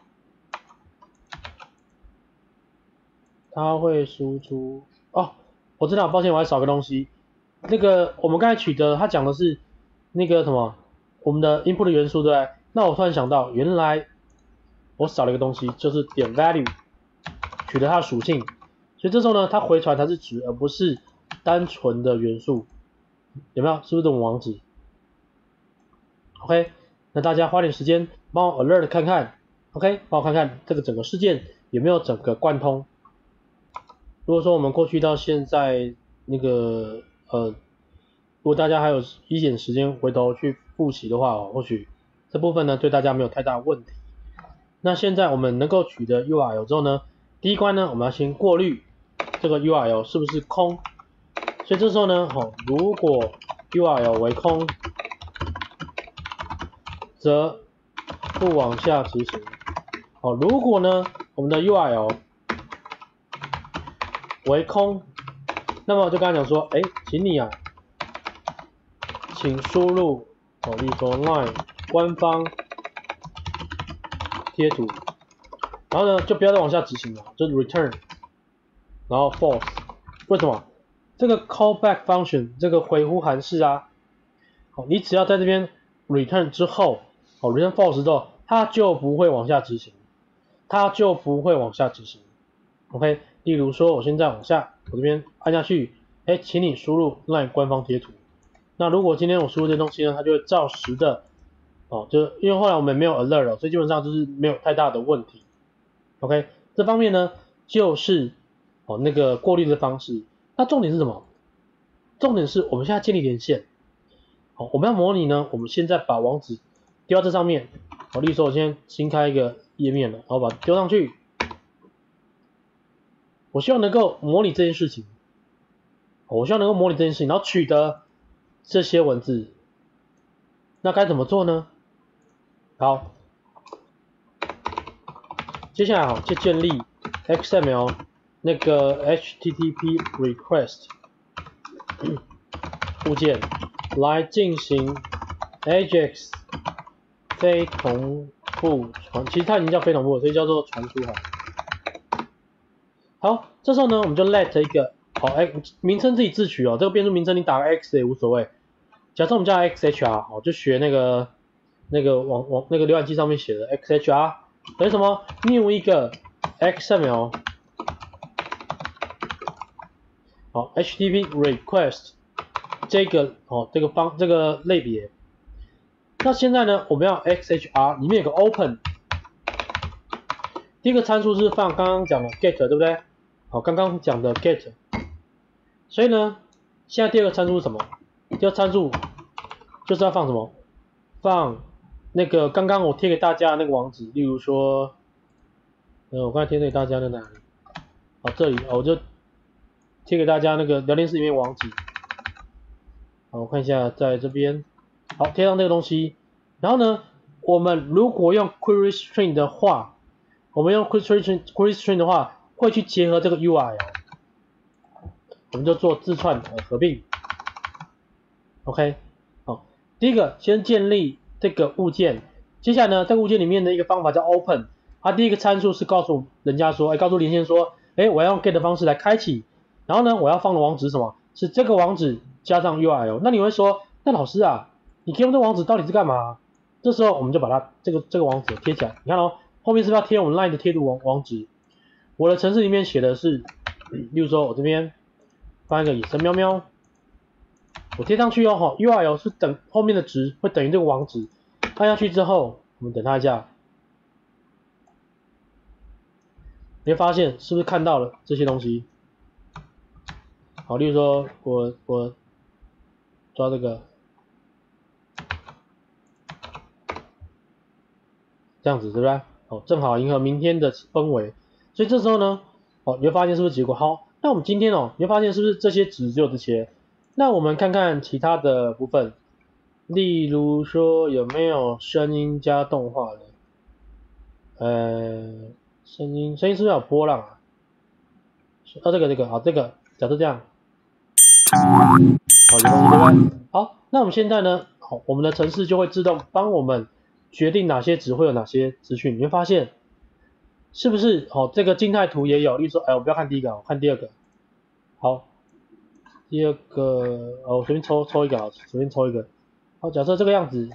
它会输出我知道，抱歉，我还少个东西。那个我们刚才取得，它讲的是那个什么，我们的 input 的元素，对不对？那我突然想到，原来我少了一个东西，就是点 value， 取得它的属性。所以这时候呢，它回传才是值，而不是单纯的元素。有没有？是不是这种网址？OK， 那大家花点时间帮我 alert 看看 ，OK， 帮我看看这个整个事件有没有整个贯通。如果说我们过去到现在那个如果大家还有一点时间回头去复习的话哦，或许这部分呢对大家没有太大问题。那现在我们能够取得 URL 之后呢，第一关呢我们要先过滤这个 URL 是不是空，所以这时候呢，如果 URL 为空，则不往下执行。如果呢我们的 URL 为空，那么就刚才讲说，请你啊，请输入例如说 Line 官方贴图，然后呢就不要再往下执行了，就是 return， 然后 false。为什么？这个 callback function 这个回呼函式啊，你只要在这边 return 之后，return false 之后，它就不会往下执行，它就不会往下执行。OK， 例如说我现在往下，我这边按下去，请你输入 LINE 官方贴图。那如果今天我输入这东西呢，它就会照实的，就因为后来我们没有 alert 所以基本上就是没有太大的问题。OK， 这方面呢就是那个过滤的方式。那重点是什么？重点是我们现在建立连线。我们要模拟呢，我们现在把网址丢到这上面。例如说我先新开一个页面了，然后把它丢上去。我希望能够模拟这件事情，然后取得这些文字。那该怎么做呢？好，接下来就建立 XML 那个 HTTP request 物件来进行 AJAX 非同步传，其实它已经叫非同步了，所以叫做传输好，这时候呢，我们就 let 一个名称自己自取这个变数名称你打个 x 也无所谓。假设我们叫 xhr 就学那个网那个浏览器上面写的 xhr 等于什么 new 一个 xml HTTP request 这个类别。那现在呢，我们要 xhr 里面有个 open， 第一个参数是放刚刚讲的 get 对不对？刚刚讲的 get， 所以呢，现在第二个参数是什么？第二参数就是要放什么？放那个刚刚我贴给大家的那个网址，例如说，我刚才贴给大家在哪里？这里我就贴给大家那个聊天室里面网址。我看一下，在这边，好，贴上这个东西。然后呢，我们如果用 query string 的话，query string 的话，会去结合这个 URL， 我们就做字串合并。OK， 第一个先建立这个物件，接下来呢，这个物件里面的一个方法叫 open， 它第一个参数是告诉人家说，告诉连线说，我要用 get 的方式来开启，然后呢，我要放的网址是什么？是这个网址加上 URL。那你会说，那老师啊，你给我们这个网址到底是干嘛？这时候我们就把它这个网址贴起来，你看后面是不是要贴我们 LINE 的贴图网址？我的程式里面写的是，例如说我这边放一个野生喵喵。我贴上去URL 是等后面的值会等于这个网址，按下去之后，我们等它一下，你会发现是不是看到了这些东西？例如说我抓这个，这样子对不对？正好迎合明天的氛围，所以这时候呢，你会发现是不是结果好？那我们今天你会发现是不是这些值只有这些？那我们看看其他的部分，例如说有没有声音加动画的？声音是不是有波浪啊？这个好，这个假设这样，有东西对不对？好，那我们现在呢，我们的程式就会自动帮我们决定哪些值会有哪些资讯。你会发现是不是？这个静态图也有，例如说，我不要看第一个，我看第二个。好。第二个，我随便抽一个，随便抽一个。好，假设这个样子，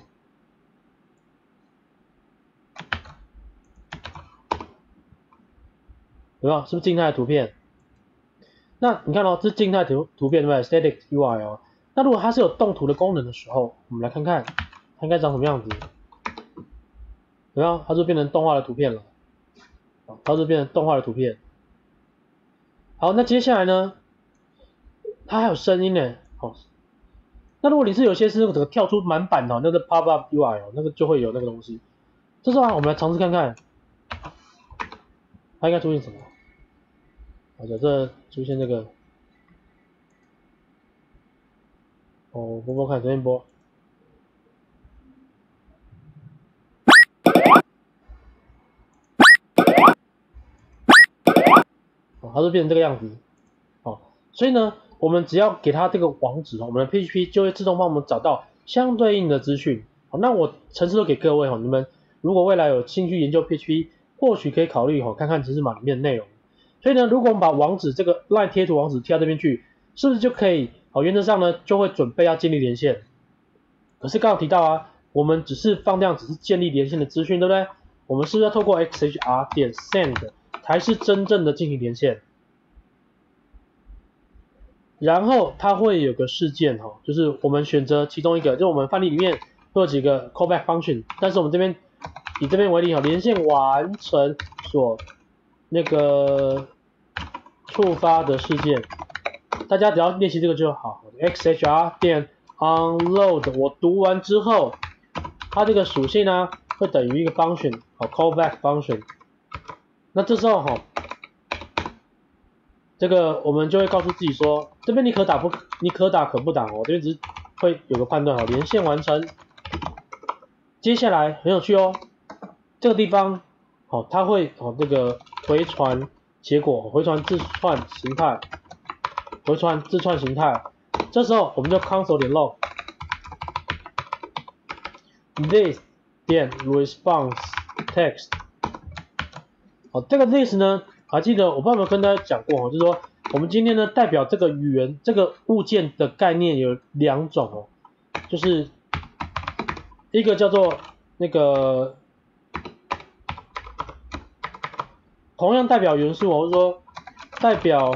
有没有？是不是静态的图片？那你看这是静态图片对不对 ？Static URL。那如果它是有动图的功能的时候，我们来看看它应该长什么样子。有没有？它就变成动画的图片了。它就变成动画的图片。好，那接下来呢？ 它还有声音呢，哦。那如果你是有些是整个跳出满版的，那个 pop up UI 哦，那个就会有那个东西。这时候啊，我们来尝试看看，它应该出现什么？好，假设出现这个，哦，播播看，随便播。哦，它就变成这个样子。哦，所以呢，我们只要给它这个网址，我们的 PHP 就会自动帮我们找到相对应的资讯。好，那我程式都给各位哦，你们如果未来有兴趣研究 PHP，或许可以考虑看看程式码里面的内容。所以呢，如果我们把网址这个 LINE 贴图网址贴到这边去，是不是就可以？好，原则上呢，就会准备要建立连线。可是刚刚提到啊，我们只是放这样只是建立连线的资讯，对不对？我们是不是要透过 xhr 点 send 才是真正的进行连线？然后它会有个事件就是我们选择其中一个，就我们范例里面会有几个 callback function， 但是我们这边以这边为例连线完成所那个触发的事件，大家只要练习这个就好。xhr 点 unload， 我读完之后，它这个属性呢会等于一个 function， callback function。那这时候这个我们就会告诉自己说，这边你可打可不打这边只是会有个判断连线完成。接下来很有趣哦，这个地方它会这个回传结果，回传字串形态，这时候我们就 console 点 log this 点 response text。这个 this 呢，还记得我不知道有没有跟大家讲过就是说我们今天呢代表这个语言这个物件的概念有两种就是一个叫做那个同样代表元素或者说代表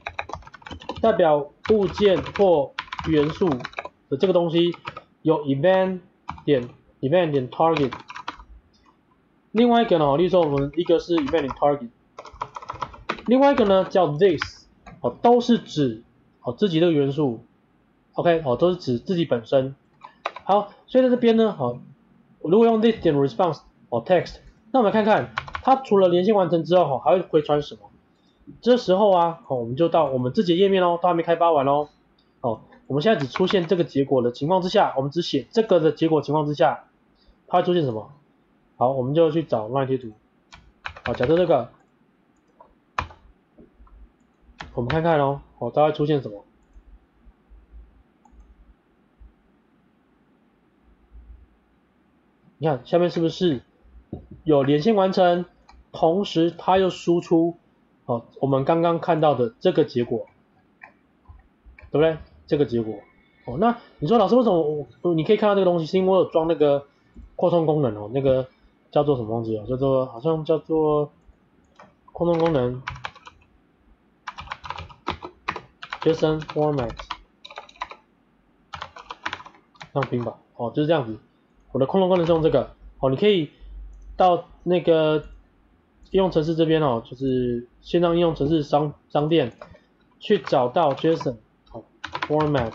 物件或元素的这个东西有 event 点 target。另外一个呢，例如说我们一个是 event 点 target， 另外一个呢叫 this， 都是指自己这个元素 ，OK， 都是指自己本身。好，所以在这边呢，如果用 this 点 response text， 那我们看看它除了连线完成之后还会回传什么？这时候啊，我们就到我们自己的页面都还没开发完哦。我们现在只出现这个结果的情况之下，我们只写这个的结果情况之下，它会出现什么？好，我们就去找 LINE 贴图。好，假设这个，我们看看它会出现什么？你看下面是不是有连线完成，同时它又输出我们刚刚看到的这个结果，对不对？这个结果那你说老师为什么你可以看到这个东西？是因为我有装那个扩充功能那个叫做什么东西叫做好像叫做扩充功能 JSON format， 让拼吧就是这样子。我的扩充功能是用这个你可以到那个应用程式这边就是线上应用程式商店去找到 JSON format，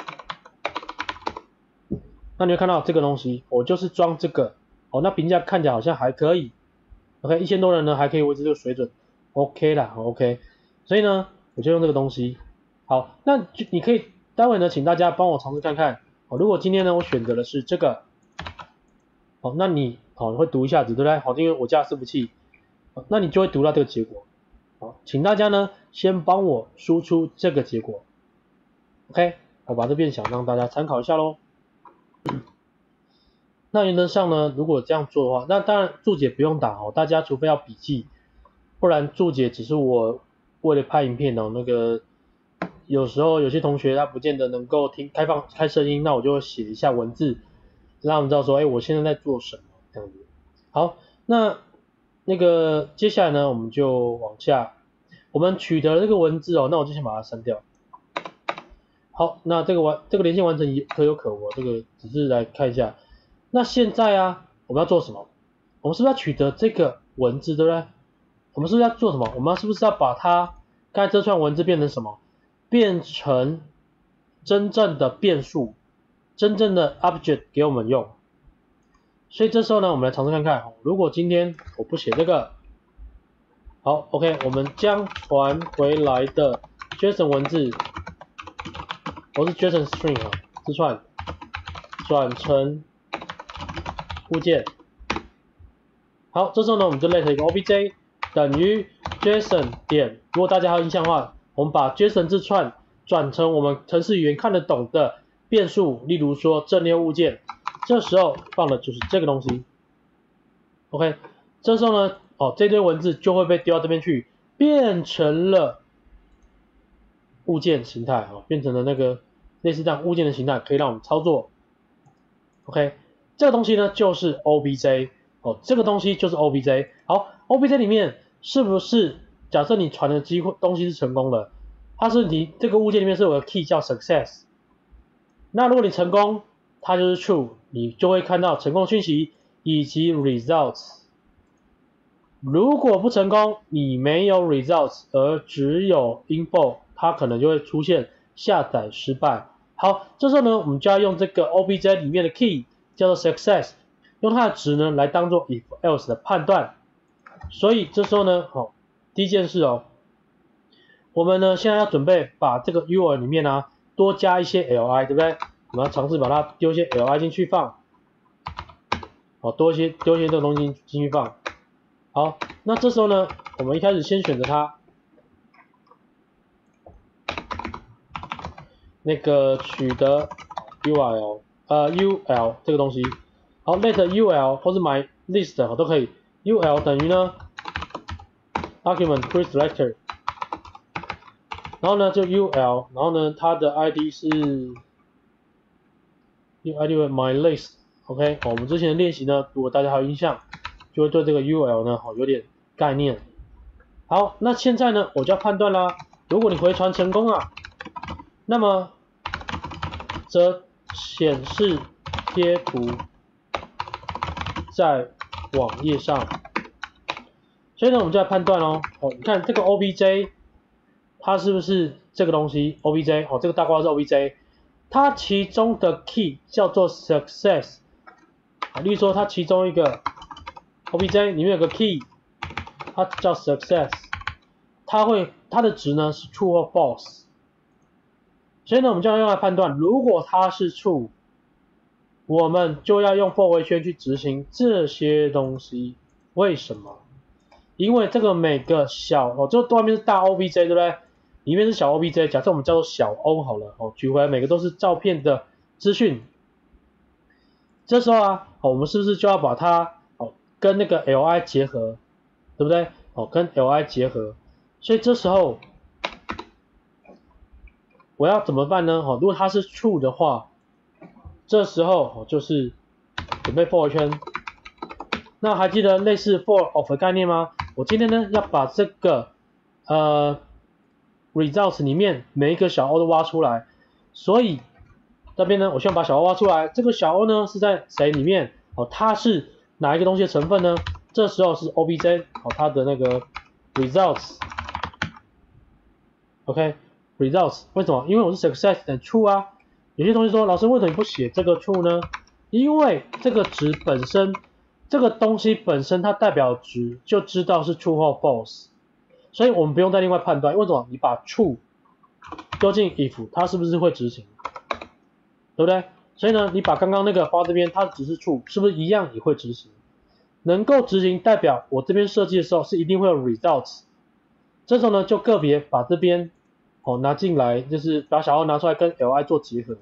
那你会看到这个东西，我就是装这个那评价看起来好像还可以 ，OK， 1000多人呢还可以维持这个水准 ，OK 啦 ，OK， 所以呢我就用这个东西。好，那你可以待会呢请大家帮我尝试看看如果今天呢我选择的是这个那你会读一下子对不对？因为我加伺服器那你就会读到这个结果请大家呢先帮我输出这个结果 ，OK， 我把这变小让大家参考一下咯。那原则上呢，如果这样做的话，那当然注解不用打大家除非要笔记，不然注解只是我为了拍影片那个有时候有些同学他不见得能够开声音，那我就写一下文字，让他们知道说，我现在在做什么这样子。好，那个接下来呢，我们就往下，我们取得了这个文字那我就先把它删掉。好，那这个连线完成可有可无，这个只是来看一下。那现在啊，我们要做什么？我们是不是要取得这个文字，对不对？我们是不是要做什么？我们是不是要把它刚才这串文字变成什么？ 变成真正的变数，真正的 object 给我们用。所以这时候呢，我们来尝试看看，如果今天我不写这个，好 ，OK， 我们将传回来的 JSON 文字，我是 JSON string 啊，字串转成物件。好，这时候呢，我们就 let 一个 obj 等于 JSON 点，如果大家还有印象的话，我们把 JSON 字串转成我们程式语言看得懂的变数，例如说阵列物件，这时候放的就是这个东西。OK， 这时候呢，这堆文字就会被丢到这边去，变成了物件形态，变成了那个类似这样物件的形态，可以让我们操作。OK， 这个东西呢就是 OBJ， 这个东西就是 OBJ。好 ，OBJ 里面是不是假设你传的东西是成功的，它是你这个物件里面是有个 key 叫 success， 那如果你成功，它就是 true， 你就会看到成功的讯息以及 results。如果不成功，你没有 results 而只有 info， 它可能就会出现下载失败。好，这时候呢，我们就要用这个 OBJ 里面的 key 叫做 success， 用它的值呢来当做 if else 的判断。所以这时候呢，第一件事我们呢现在要准备把这个 URL 里面呢多加一些 li， 对不对？我们要尝试把它丢一些 li 进去放，丢一些这个东西进去放。好，那这时候呢，我们一开始先选择它。那个取得 URL UL 这个东西，好 let UL 或是 my list 都可以 ，UL 等于呢 argument preselector， 然后呢就 UL， 然后呢它的 ID 是 ID my list，OK， 我们之前的练习呢，如果大家还有印象，就会对这个 UL 呢有点概念。好，那现在呢我就要判断啦，如果你回传成功啊，那么则显示贴图在网页上，所以呢，我们就来判断你看这个 OBJ， 它是不是这个东西 OBJ？ 这个大括号是 OBJ， 它其中的 key 叫做 success， 例如说它其中一个 OBJ 里面有个 key， 它叫 success， 它的值呢是 true 或 false。所以呢，我们就要用来判断，如果它是 true， 我们就要用 for 回圈去执行这些东西。为什么？因为这个每个小这外面是大 OBJ 对不对？里面是小 OBJ， 假设我们叫做小 O 好了举回来每个都是照片的资讯。这时候我们是不是就要把它跟那个 li 结合，对不对？跟 li 结合，所以这时候我要怎么办呢？如果它是 true 的话，这时候就是准备 for 圈。那还记得类似 for of 的概念吗？我今天呢要把这个results 里面每一个小 O 都挖出来，所以这边呢我希望把小 O 挖出来。这个小 O 呢是在谁里面？它是哪一个东西的成分呢？这时候是 OBJ 它的那个 results。OK。results 为什么？因为我是 success 等于 true啊。有些同学说，老师为什么你不写这个 true 呢？因为这个值本身，这个东西本身它代表值就知道是 true 或 false， 所以我们不用再另外判断。为什么？你把 true 丢进 if， 它是不是会执行？对不对？所以呢，你把刚刚那个放这边，它只是 true， 是不是一样也会执行？能够执行代表我这边设计的时候是一定会有 results。这时候呢，就个别把这边拿进来，就是把小 O 拿出来跟 li 做结合。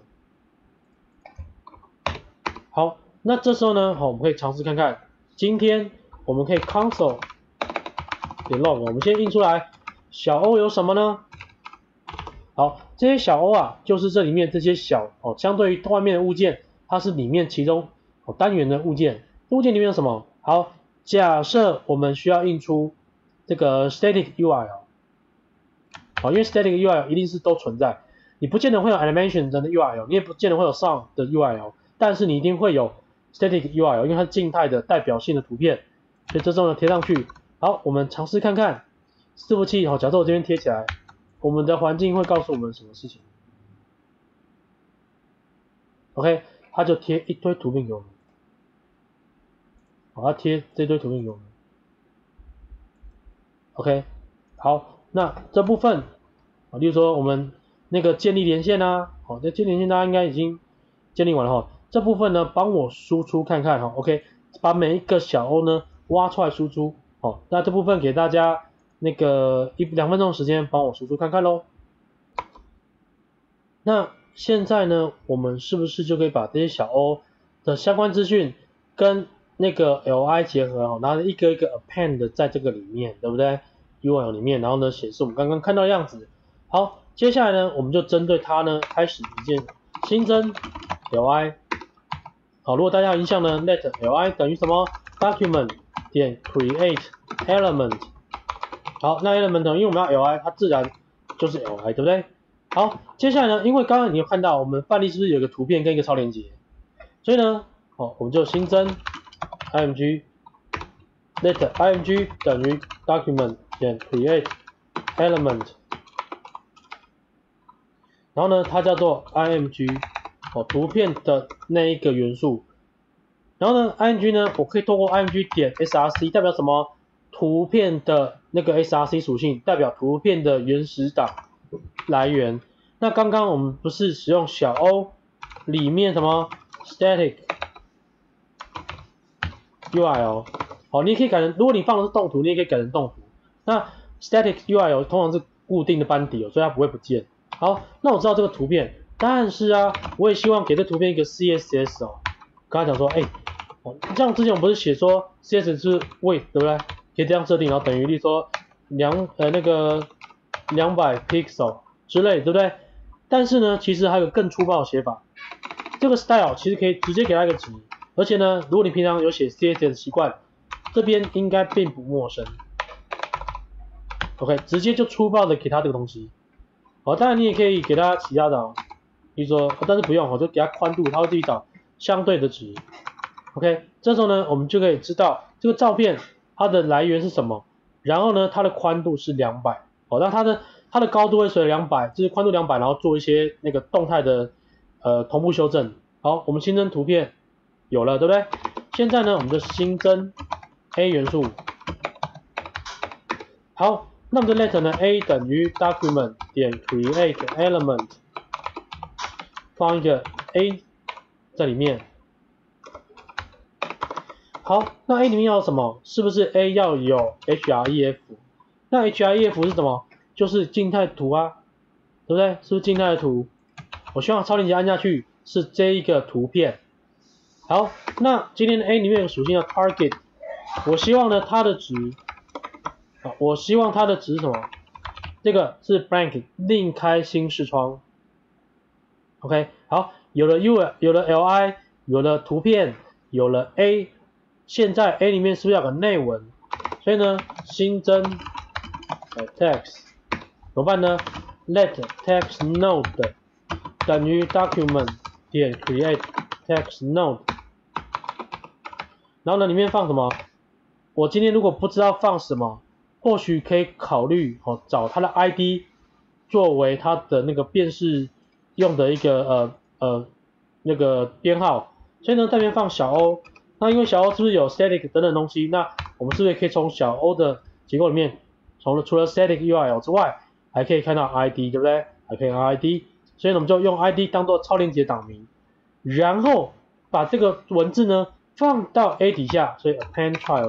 好，那这时候呢，我们可以尝试看看。今天我们可以 console 点 log， 我们先印出来，小 O 有什么呢？好，这些小 O 就是这里面这些小相对于外面的物件，它是里面其中单元的物件。物件里面有什么？好，假设我们需要印出这个 static URL。因为 static URL 一定是都存在，你不见得会有 animation 的 URL， 你也不见得会有 sound 的 URL， 但是你一定会有 static URL， 因为它是静态的代表性的图片，所以这时候呢贴上去。好，我们尝试看看伺服器假设我这边贴起来， 我们的环境会告诉我们什么事情 ？OK， 它就贴一堆图片给我们，好，它贴这堆图片给我们。OK， 好，那这部分啊，例如说我们那个建立连线啊，好，这建立连线大家应该已经建立完了哈。这部分呢，帮我输出看看哈 ，OK， 把每一个小 O 呢挖出来输出，好，那这部分给大家那个2分钟的时间帮我输出看看咯。那现在呢，我们是不是就可以把这些小 O 的相关资讯跟那个 LI 结合哦，然后一个一个 append 在这个里面，对不对 ？URL 里面，然后呢显示我们刚刚看到的样子。好，接下来呢，我们就针对它呢开始一件新增 LI。好，如果大家有印象呢 ，let LI 等于什么 ？document 点 create element。好，那 element 呢，因为我们要 LI， 它自然就是 LI， 对不对？好，接下来呢，因为刚刚你有看到我们范例是不是有个图片跟一个超连结，所以呢，好，我们就新增 img let img 等于 document 点 create element， 然后呢，它叫做 img 图片的那一个元素，然后呢 img 呢，我可以透过 img 点 src 代表什么？图片的那个 src 属性代表图片的原始档来源。那刚刚我们不是使用小 O 里面什么 static URL， 好，你也可以改成，如果你放的是动图，你也可以改成动图。那 static URL 通常是固定的班底所以它不会不见。好，那我知道这个图片，但是啊，我也希望给这图片一个 CSS 哦。刚才讲说，这样之前我们不是写说 CSS 是 width 对不对？可以这样设定，然后等于例如说那个200 pixel 之类，对不对？但是呢，其实还有更粗暴的写法。这个 style 其实可以直接给它一个值，而且呢，如果你平常有写 CSS 的习惯，这边应该并不陌生。OK， 直接就粗暴的给它这个东西。好，当然你也可以给它其他的，比如说，但是不用，我就给它宽度，它会自己找相对的值。OK， 这时候呢，我们就可以知道这个照片它的来源是什么，然后呢，它的宽度是200，好，那它的高度会随着200，就是宽度200，然后做一些那个动态的同步修正。好，我们新增图片有了，对不对？现在呢，我们就新增 A 元素。好，那我们的 let 呢 A 等于 document 点 create element， 放一个 A 在里面。好，那 A 里面要有什么？是不是 A 要有 href？ 那 href 是什么？就是静态图啊，对不对？是不是静态的图？我希望超链接按下去是这一个图片。好，那今天的 A 里面有个属性叫 target， 我希望呢它的值，我希望它的值是什么？这个是 blank 另开新视窗。OK， 好，有了 U， 有了 Li， 有了图片，有了 A， 现在 A 里面是不是要有个内文？所以呢，新增text 怎么办呢 ？let text node 等于 document 点 create text node， 然后呢里面放什么？我今天如果不知道放什么，或许可以考虑找它的 ID 作为它的那个辨识用的一个那个编号，所以呢这边放小 O， 那因为小 O 是不是有 static 等等东西？那我们是不是也可以从小 O 的结构里面，除了 static URL 之外，还可以看到 ID， 对不对？还可以看 ID， 所以呢我们就用 ID 当做超链接档名，然后把这个文字呢放到 A 底下，所以 append child，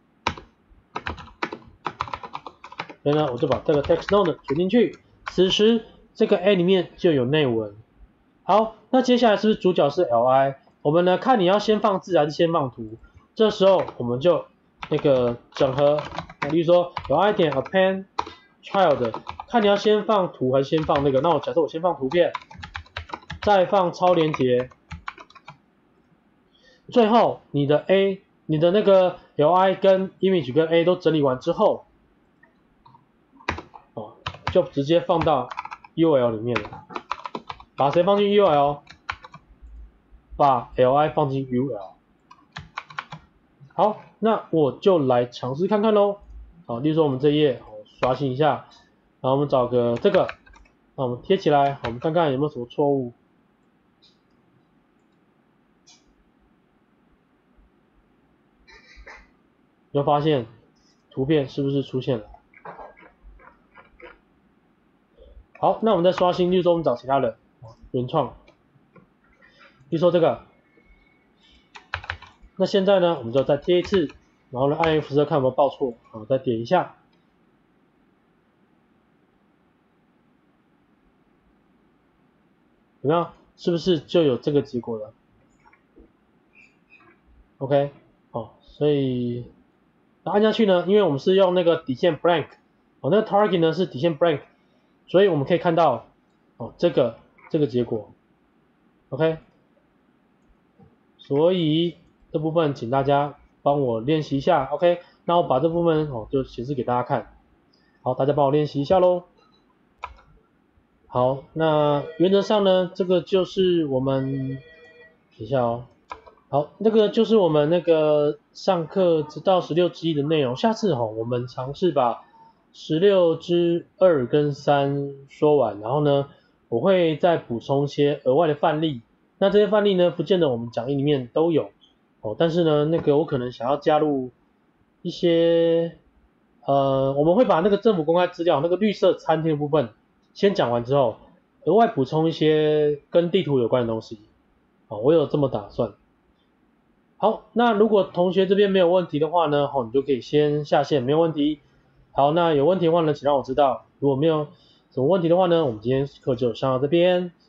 所以呢我就把这个 text node 选进去，此时这个 A 里面就有内文。好，那接下来是不是主角是 Li？ 我们呢看你要先放字还是先放图，这时候我们就那个整合，比如说 Li 点 append child， 看你要先放图还是先放那个，那我假设我先放图片，再放超连结，最后你的 A， 你的那个 Li 跟 image 跟 A 都整理完之后，就直接放到 URL 里面了。把谁放进 URL？ 把 Li 放进 URL。好，那我就来尝试看看咯。好，例如说我们这页刷新一下， 然后我们找个这个，那我们贴起来，我们看看有没有什么错误。你会发现图片是不是出现了？好，那我们再刷新，例如说我们找其他的原创，比如说这个。那现在呢，我们就再贴一次，然后呢按 F12看有没有报错，好，再点一下。有没有？是不是就有这个结果了 ？OK， 好，所以按下去呢，因为我们是用那个底线 blank， 那个 target 呢是底线 blank， 所以我们可以看到这个结果 ，OK， 所以这部分请大家帮我练习一下 ，OK， 那我把这部分就显示给大家看，好，大家帮我练习一下咯。好，那原则上呢，这个就是我们，等一下哦，好，那个就是我们那个上课直到16之1的内容，下次我们尝试把16之2跟3说完，然后呢，我会再补充一些额外的范例，那这些范例呢，不见得我们讲义里面都有但是呢，那个我可能想要加入一些，我们会把那个政府公开资料那个绿色餐厅的部分先讲完之后，额外补充一些跟地图有关的东西，我有这么打算。好，那如果同学这边没有问题的话呢，你就可以先下线，没有问题。好，那有问题的话呢，请让我知道。如果没有什么问题的话呢，我们今天课就上到这边。